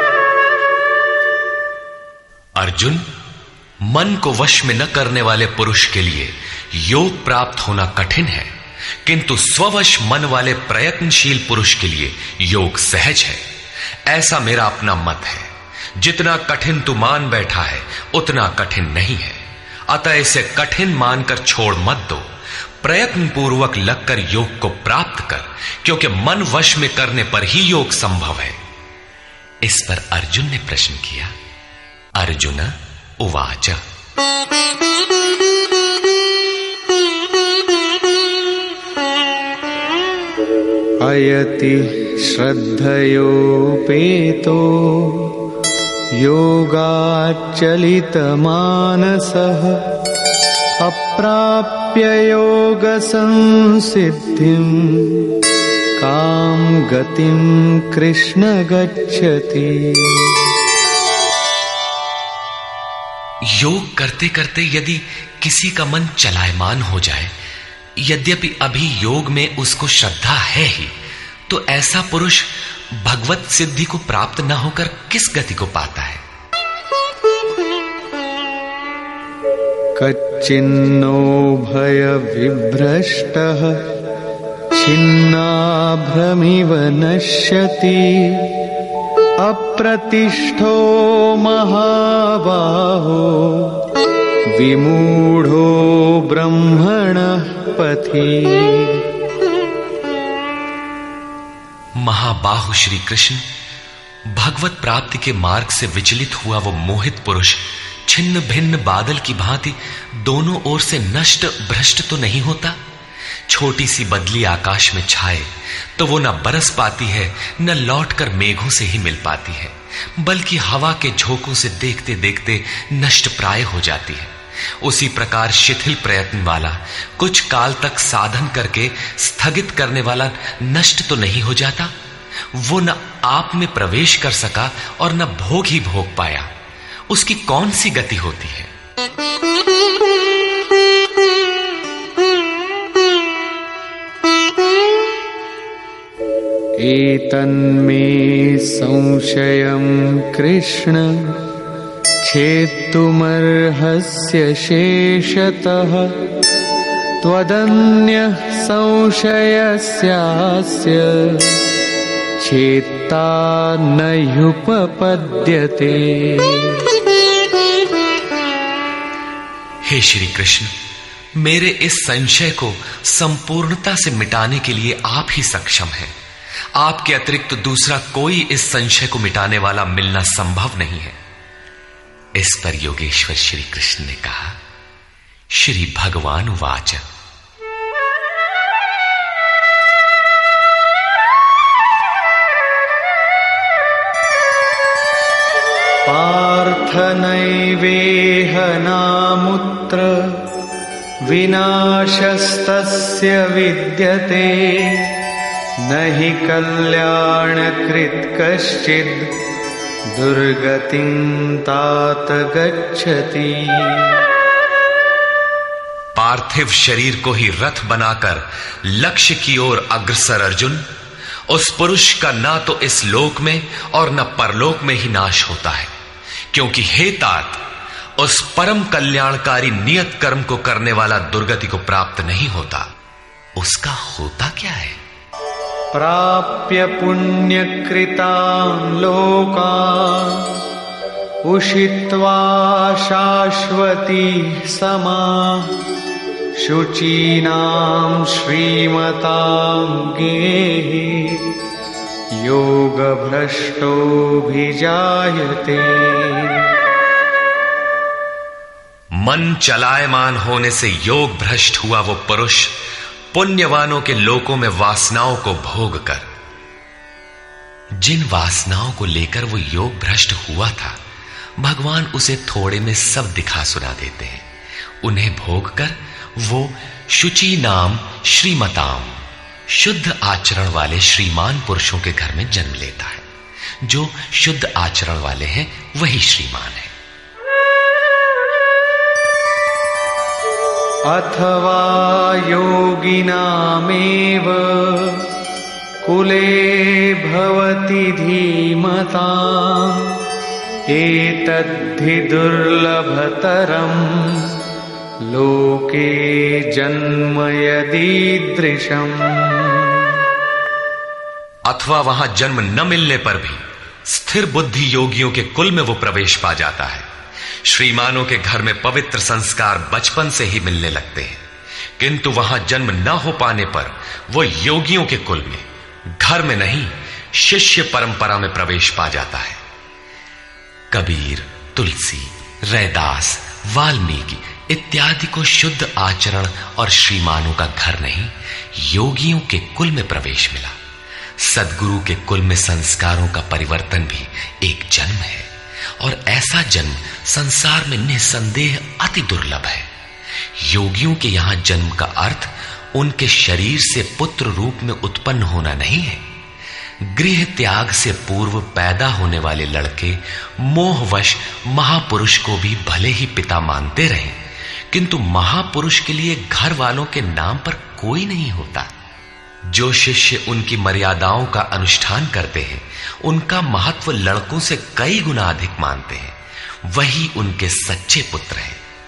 S1: अर्जुन, मन को वश में न करने वाले पुरुष के लिए योग प्राप्त होना कठिन है, किंतु स्ववश मन वाले प्रयत्नशील पुरुष के लिए योग सहज है। ऐसा मेरा अपना मत है। जितना कठिन तू मान बैठा है उतना कठिन नहीं है, अतः इसे कठिन मानकर छोड़ मत दो। प्रयत्न पूर्वक लगकर योग को प्राप्त कर, क्योंकि मन वश में करने पर ही योग संभव है। इस पर अर्जुन ने प्रश्न किया। अर्जुन उवाच
S2: अयति श्रद्धयोपेतो योगाच्चलितमानसः अप्राप्य योगसंसिद्धिं कां गतिं कृष्ण गच्छति।
S1: योग करते करते यदि किसी का मन चलायमान हो जाए, यद्यपि अभी योग में उसको श्रद्धा है ही, तो ऐसा पुरुष भगवत सिद्धि को प्राप्त न होकर किस गति को पाता है?
S2: कच्चिन्नो भय विभ्रष्टः छिन्नाभ्रमिव नश्यति अप्रतिष्ठो महाबाहो विमूढ़ो ब्रह्मणः पथि।
S1: महाबाहु श्री कृष्ण भगवत प्राप्ति के मार्ग से विचलित हुआ वो मोहित पुरुष छिन्न भिन्न बादल की भांति दोनों ओर से नष्ट भ्रष्ट तो नहीं होता। छोटी सी बदली आकाश में छाए तो वो न बरस पाती है, न लौटकर मेघों से ही मिल पाती है, बल्कि हवा के झोंकों से देखते देखते नष्ट प्राय हो जाती है। उसी प्रकार शिथिल प्रयत्न वाला, कुछ काल तक साधन करके स्थगित करने वाला नष्ट तो नहीं हो जाता। वो न आप में प्रवेश कर सका और न भोग ही भोग पाया, उसकी कौन सी गति होती है?
S2: एतन्मे संशयं कृष्ण छेत्तुमर्हस्य शेषतः त्वदन्यः संशयस्यास्य छेत्ता न ह्युपपद्यते।
S1: हे श्री कृष्ण, मेरे इस संशय को संपूर्णता से मिटाने के लिए आप ही सक्षम हैं। आपके अतिरिक्त दूसरा कोई इस संशय को मिटाने वाला मिलना संभव नहीं है। इस पर योगेश्वर श्री कृष्ण ने कहा। श्री भगवान वाच
S2: पार्थ नैवेह नामुत्र विनाशस्तस्य विद्यते न हि कल्याणकृत् कश्चित् दुर्गतिं तात गच्छति।
S1: पार्थिव शरीर को ही रथ बनाकर लक्ष्य की ओर अग्रसर अर्जुन, उस पुरुष का ना तो इस लोक में और न परलोक में ही नाश होता है, क्योंकि हे तात, उस परम कल्याणकारी नियत कर्म को करने वाला दुर्गति को प्राप्त नहीं होता। उसका होता क्या है?
S2: प्राप्य पुण्यकृतान् लोकान् उषित्वा शाश्वती समाः शुचीनां श्रीमतां गेहि योगभ्रष्टोऽभिजायते।
S1: मन चलायमान होने से योग भ्रष्ट हुआ वो पुरुष पुण्यवानों के लोकों में वासनाओं को भोग कर, जिन वासनाओं को लेकर वो योग भ्रष्ट हुआ था, भगवान उसे थोड़े में सब दिखा सुना देते हैं। उन्हें भोग कर वो शुचि नाम श्रीमताम, शुद्ध आचरण वाले श्रीमान पुरुषों के घर में जन्म लेता है। जो शुद्ध आचरण वाले हैं वही श्रीमान है।
S2: अथवा योगिनामेव कुले भवति धीमताम् एतद्धि दुर्लभतरम् लोके जन्म यदीदृशम्।
S1: अथवा वहां जन्म न मिलने पर भी स्थिर बुद्धि योगियों के कुल में वो प्रवेश पा जाता है। श्रीमानों के घर में पवित्र संस्कार बचपन से ही मिलने लगते हैं, किंतु वहां जन्म न हो पाने पर वो योगियों के कुल में, घर में नहीं, शिष्य परंपरा में प्रवेश पा जाता है। कबीर, तुलसी, रैदास, वाल्मीकि इत्यादि को शुद्ध आचरण और श्रीमानों का घर नहीं, योगियों के कुल में प्रवेश मिला। सद्गुरु के कुल में संस्कारों का परिवर्तन भी एक जन्म है, और ऐसा जन्म संसार में निसंदेह अति दुर्लभ है। योगियों के यहां जन्म का अर्थ उनके शरीर से पुत्र रूप में उत्पन्न होना नहीं है। गृह त्याग से पूर्व पैदा होने वाले लड़के मोहवश महापुरुष को भी भले ही पिता मानते रहे, किंतु महापुरुष के लिए घर वालों के नाम पर कोई नहीं होता। जो शिष्य उनकी मर्यादाओं का अनुष्ठान करते हैं, उनका महत्व लड़कों से कई गुना अधिक मानते हैं, वही उनके सच्चे पुत्र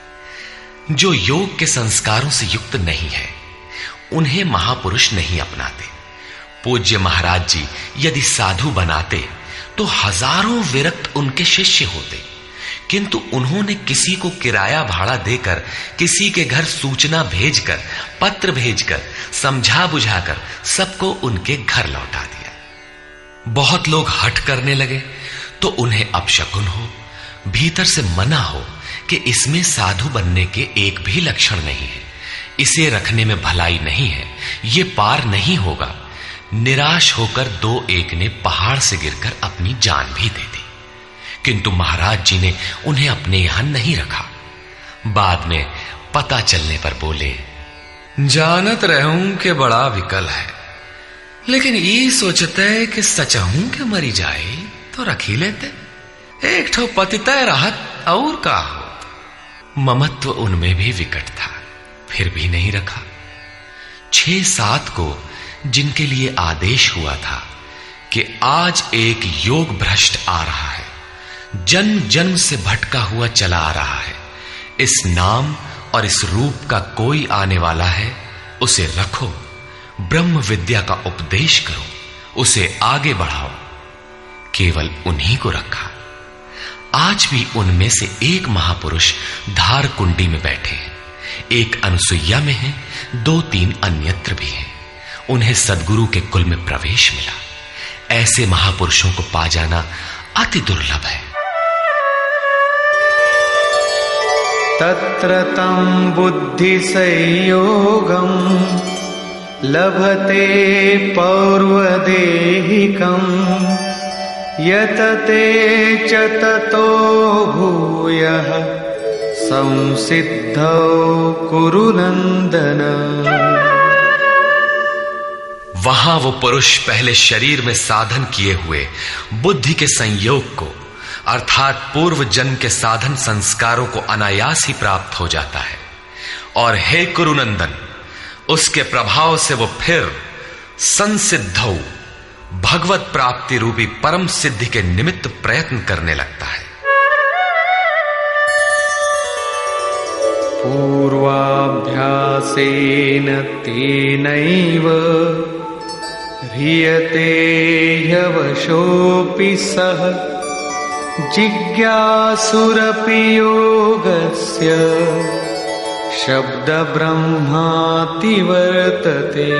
S1: हैं। जो योग के संस्कारों से युक्त नहीं है, उन्हें महापुरुष नहीं अपनाते। पूज्य महाराज जी यदि साधु बनाते तो हजारों विरक्त उनके शिष्य होते, किंतु उन्होंने किसी को किराया भाड़ा देकर, किसी के घर सूचना भेजकर, पत्र भेजकर, समझा बुझाकर सबको उनके घर लौटा दिया। बहुत लोग हठ करने लगे तो उन्हें अपशकुन हो, भीतर से मना हो कि इसमें साधु बनने के एक भी लक्षण नहीं है, इसे रखने में भलाई नहीं है, ये पार नहीं होगा। निराश होकर दो एक ने पहाड़ से गिरकर अपनी जान भी दे दी, किंतु महाराज जी ने उन्हें अपने यहां नहीं रखा। बाद में पता चलने पर बोले, जानत रहूं कि बड़ा विकल है, लेकिन ये सोचते है कि सचहूं के मरी जाए तो रख ही लेते, एक ठो पतितय राहत और का हो। ममत्व उनमें भी विकट था, फिर भी नहीं रखा। छह सात को जिनके लिए आदेश हुआ था कि आज एक योग भ्रष्ट आ रहा है, जन्म जन्म से भटका हुआ चला आ रहा है, इस नाम और इस रूप का कोई आने वाला है, उसे रखो, ब्रह्म विद्या का उपदेश करो, उसे आगे बढ़ाओ। केवल उन्हीं को रखा। आज भी उनमें से एक महापुरुष धार कुंडी में बैठे हैं, एक अनसुईया में है, दो तीन अन्यत्र भी हैं। उन्हें सद्गुरु के कुल में प्रवेश मिला। ऐसे महापुरुषों को पा जाना अति दुर्लभ है।
S2: तत्र तं बुद्धि संयोगं लभते पौर्वदेहिकं यतते च ततो भूयः संसिद्धौ कुरु नंदन।
S1: वहां वो पुरुष पहले शरीर में साधन किए हुए बुद्धि के संयोग को, अर्थात पूर्व जन्म के साधन संस्कारों को अनायास ही प्राप्त हो जाता है, और हे कुरुनंदन, उसके प्रभाव से वो फिर संसिद्धौ भगवत प्राप्ति रूपी परम सिद्धि के निमित्त प्रयत्न करने लगता है।
S2: पूर्वाभ्यासेन तेनैव ह्रियते ह्यवशोऽपि सः जिज्ञासुरपि योगस्य शब्द ब्रह्माति वर्तते।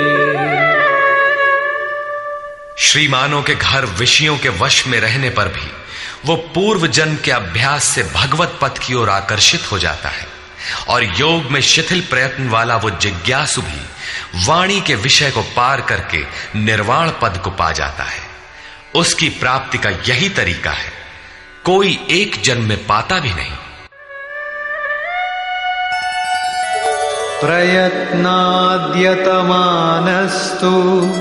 S1: श्रीमानों के घर विषयों के वश में रहने पर भी वो पूर्व जन्म के अभ्यास से भगवत पथ की ओर आकर्षित हो जाता है, और योग में शिथिल प्रयत्न वाला वो जिज्ञासु भी वाणी के विषय को पार करके निर्वाण पद को पा जाता है। उसकी प्राप्ति का यही तरीका है, कोई एक जन्म में पाता भी नहीं।
S2: प्रयत्नाद्यतमानस्तु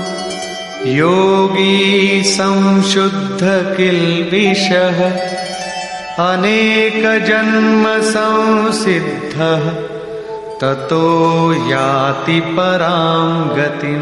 S2: योगी संशुद्ध किल्बिषः अनेक जन्म संसिद्धः ततो याति परां गतिम्।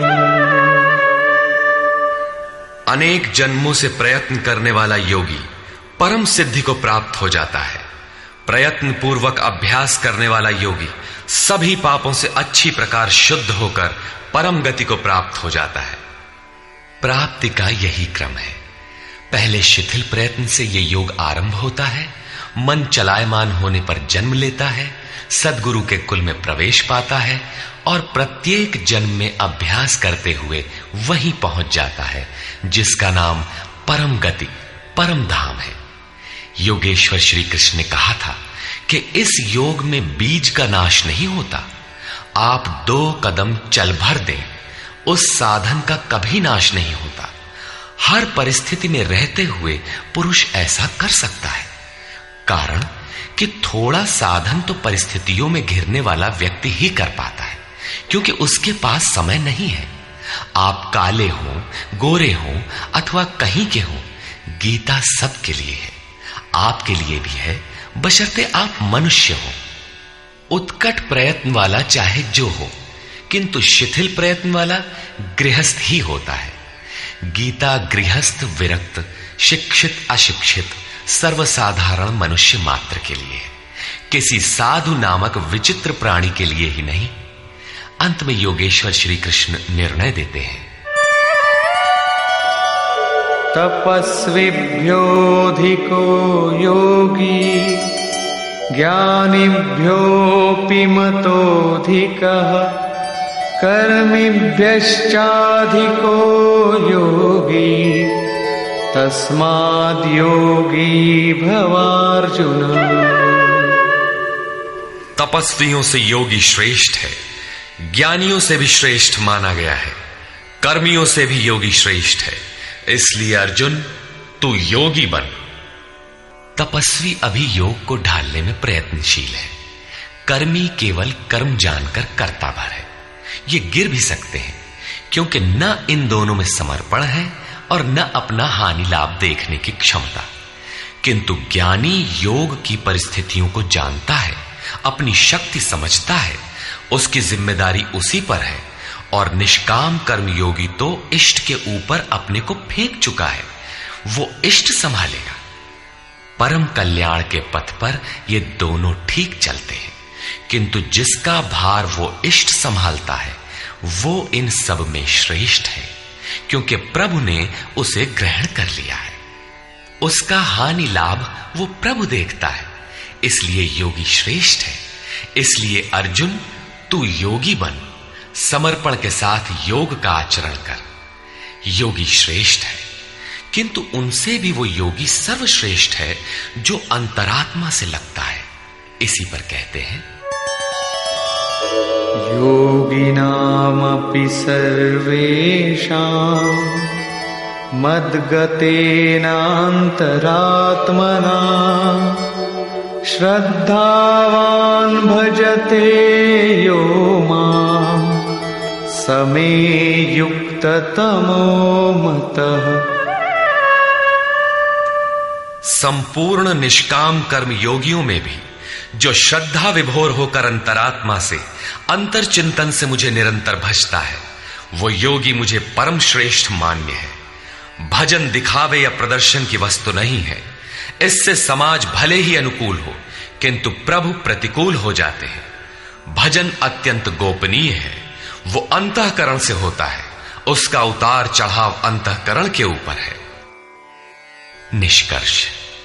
S1: अनेक जन्मों से प्रयत्न करने वाला योगी परम सिद्धि को प्राप्त हो जाता है। प्रयत्न पूर्वक अभ्यास करने वाला योगी सभी पापों से अच्छी प्रकार शुद्ध होकर परम गति को प्राप्त हो जाता है। प्राप्ति का यही क्रम है। पहले शिथिल प्रयत्न से यह योग आरंभ होता है, मन चलायमान होने पर जन्म लेता है, सद्गुरु के कुल में प्रवेश पाता है और प्रत्येक जन्म में अभ्यास करते हुए वहीं पहुंच जाता है जिसका नाम परम गति, परम धाम है। योगेश्वर श्री कृष्ण ने कहा था कि इस योग में बीज का नाश नहीं होता। आप दो कदम चल भर दें, उस साधन का कभी नाश नहीं होता। हर परिस्थिति में रहते हुए पुरुष ऐसा कर सकता है, कारण कि थोड़ा साधन तो परिस्थितियों में घिरने वाला व्यक्ति ही कर पाता है, क्योंकि उसके पास समय नहीं है। आप काले हो, गोरे हो अथवा कहीं के हो, गीता सबके लिए है, आपके लिए भी है, बशर्ते आप मनुष्य हो। उत्कट प्रयत्न वाला चाहे जो हो, किंतु शिथिल प्रयत्न वाला गृहस्थ ही होता है। गीता गृहस्थ, विरक्त, शिक्षित, अशिक्षित, सर्वसाधारण मनुष्य मात्र के लिए है, किसी साधु नामक विचित्र प्राणी के लिए ही नहीं। अंत में योगेश्वर श्री कृष्ण निर्णय देते हैं,
S2: तपस्विभ्योऽधिको योगी ज्ञानिभ्योऽपि मतोऽधिकः कर्मिभ्यश्चाधिको योगी तस्माद् योगी भवार्जुन।
S1: तपस्वियों से योगी श्रेष्ठ है, ज्ञानियों से भी श्रेष्ठ माना गया है, कर्मियों से भी योगी श्रेष्ठ है। इसलिए अर्जुन, तू योगी बन। तपस्वी अभी योग को ढालने में प्रयत्नशील है, कर्मी केवल कर्म जानकर करता भर है। ये गिर भी सकते हैं, क्योंकि न इन दोनों में समर्पण है और न अपना हानि लाभ देखने की क्षमता। किंतु ज्ञानी योग की परिस्थितियों को जानता है, अपनी शक्ति समझता है, उसकी जिम्मेदारी उसी पर है। और निष्काम कर्मयोगी तो इष्ट के ऊपर अपने को फेंक चुका है, वो इष्ट संभालेगा। परम कल्याण के पथ पर ये दोनों ठीक चलते हैं, किंतु जिसका भार वो इष्ट संभालता है वो इन सब में श्रेष्ठ है, क्योंकि प्रभु ने उसे ग्रहण कर लिया है। उसका हानि लाभ वो प्रभु देखता है, इसलिए योगी श्रेष्ठ है। इसलिए अर्जुन, तू योगी बन, समर्पण के साथ योग का आचरण कर। योगी श्रेष्ठ है, किंतु उनसे भी वो योगी सर्वश्रेष्ठ है जो अंतरात्मा से लगता है। इसी पर कहते हैं,
S2: योगिनामपि सर्वेषां मद्गतेनान्तरात्मना श्रद्धावान् भजते यो मां समे युक्ततमो मतः।
S1: संपूर्ण निष्काम कर्म योगियों में भी जो श्रद्धा विभोर होकर अंतरात्मा से, अंतर चिंतन से मुझे निरंतर भजता है, वो योगी मुझे परम श्रेष्ठ मान्य है। भजन दिखावे या प्रदर्शन की वस्तु नहीं है। इससे समाज भले ही अनुकूल हो, किंतु प्रभु प्रतिकूल हो जाते हैं। भजन अत्यंत गोपनीय है, वो अंतःकरण से होता है, उसका उतार चढ़ाव अंतःकरण के ऊपर है। निष्कर्ष,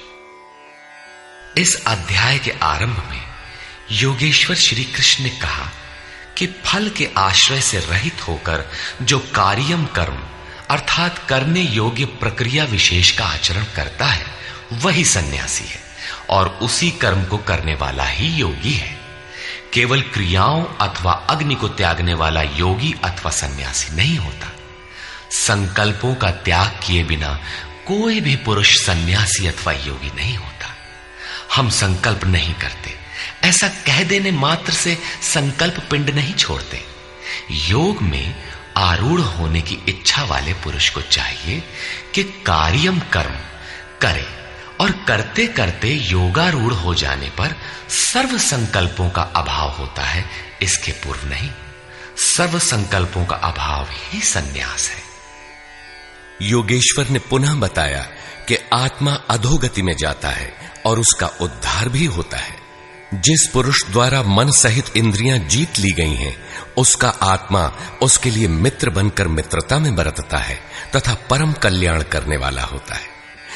S1: इस अध्याय के आरंभ में योगेश्वर श्री कृष्ण ने कहा कि फल के आश्रय से रहित होकर जो कार्यम कर्म अर्थात करने योग्य प्रक्रिया विशेष का आचरण करता है वही सन्यासी है, और उसी कर्म को करने वाला ही योगी है। केवल क्रियाओं अथवा अग्नि को त्यागने वाला योगी अथवा सन्यासी नहीं होता। संकल्पों का त्याग किए बिना कोई भी पुरुष सन्यासी अथवा योगी नहीं होता। हम संकल्प नहीं करते, ऐसा कह देने मात्र से संकल्प पिंड नहीं छोड़ते। योग में आरूढ़ होने की इच्छा वाले पुरुष को चाहिए कि कार्यम कर्म करे, और करते करते योगारूढ़ हो जाने पर सर्व संकल्पों का अभाव होता है, इसके पूर्व नहीं। सर्व संकल्पों का अभाव ही संन्यास है।
S3: योगेश्वर ने पुनः बताया कि आत्मा अधोगति में जाता है और उसका उद्धार भी होता है। जिस पुरुष द्वारा मन सहित इंद्रियां जीत ली गई हैं, उसका आत्मा उसके लिए मित्र बनकर मित्रता में बरतता है तथा परम कल्याण करने वाला होता है।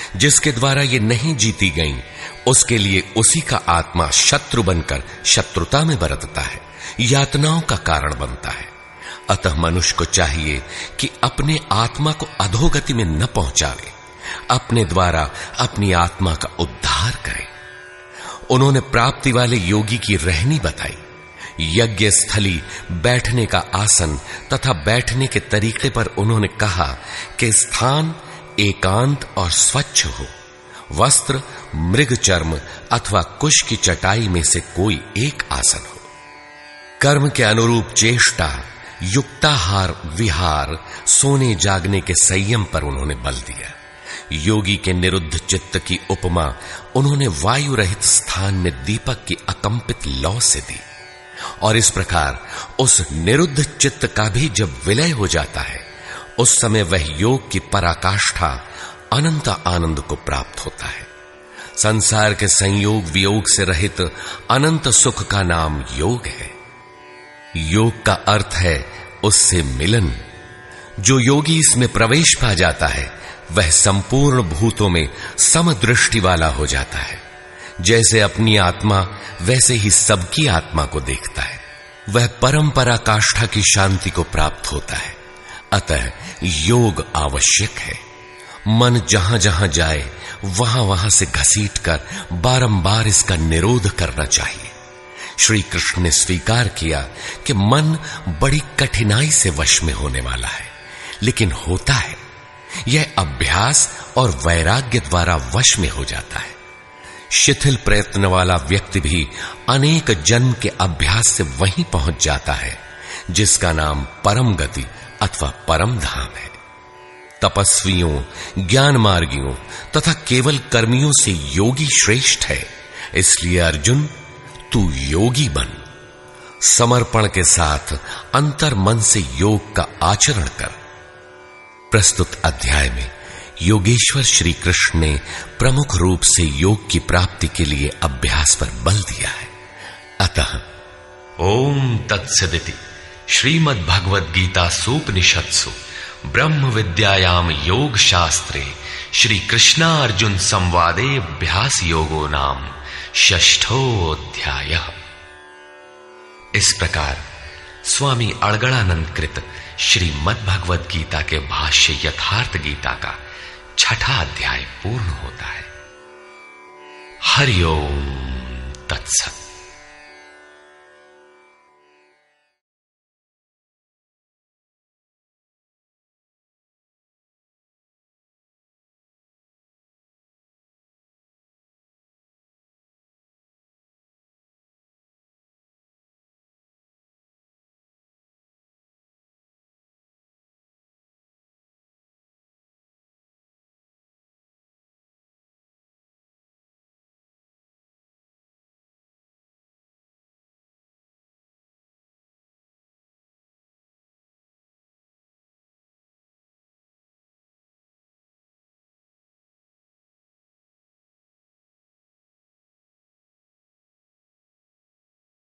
S3: जिसके द्वारा ये नहीं जीती गईं, उसके लिए उसी का आत्मा शत्रु बनकर शत्रुता में बरतता है, यातनाओं का कारण बनता है। अतः मनुष्य को चाहिए कि अपने आत्मा को अधोगति में न पहुंचावे, अपने द्वारा अपनी आत्मा का उद्धार करे। उन्होंने प्राप्ति वाले योगी की रहनी बताई। यज्ञ स्थली, बैठने का आसन तथा बैठने के तरीके पर उन्होंने कहा कि स्थान एकांत और स्वच्छ हो, वस्त्र मृग चर्म अथवा कुश की चटाई में से कोई एक आसन हो। कर्म के अनुरूप चेष्टा, युक्ताहार विहार, सोने जागने के संयम पर उन्होंने बल दिया। योगी के निरुद्ध चित्त की उपमा उन्होंने वायु रहित स्थान में दीपक की अकंपित लौ से दी, और इस प्रकार उस निरुद्ध चित्त का भी जब विलय हो जाता है, उस समय वह योग की पराकाष्ठा अनंत आनंद को प्राप्त होता है। संसार के संयोग वियोग से रहित अनंत सुख का नाम योग है। योग का अर्थ है उससे मिलन। जो योगी इसमें प्रवेश पा जाता है, वह संपूर्ण भूतों में समदृष्टि वाला हो जाता है। जैसे अपनी आत्मा वैसे ही सबकी आत्मा को देखता है। वह परम पराकाष्ठा की शांति को प्राप्त होता है। अतः योग आवश्यक है। मन जहां जहां जाए वहां वहां से घसीटकर बारंबार इसका निरोध करना चाहिए। श्री कृष्ण ने स्वीकार किया कि मन बड़ी कठिनाई से वश में होने वाला है, लेकिन होता है। यह अभ्यास और वैराग्य द्वारा वश में हो जाता है। शिथिल प्रयत्न वाला व्यक्ति भी अनेक जन्म के अभ्यास से वहीं पहुंच जाता है, जिसका नाम परम गति अथवा परम धाम है। तपस्वियों, ज्ञान मार्गियों तथा केवल कर्मियों से योगी श्रेष्ठ है। इसलिए अर्जुन, तू योगी बन। समर्पण के साथ अंतर मन से योग का आचरण कर। प्रस्तुत अध्याय में योगेश्वर श्री कृष्ण ने प्रमुख रूप से योग की प्राप्ति के लिए अभ्यास पर बल दिया है। अतः
S1: ओम तत्सदिति श्रीमद् भगवद गीता सूपनिषत्सु ब्रह्म विद्यायाम योग शास्त्रे श्री कृष्णा अर्जुन संवादे अभ्यास योगो नाम षष्ठोऽध्यायः। इस प्रकार स्वामी अड़गड़ानंद कृत श्रीमद् भगवद गीता के भाष्य यथार्थ गीता का छठा अध्याय पूर्ण होता है। हरि ओम तत्सत।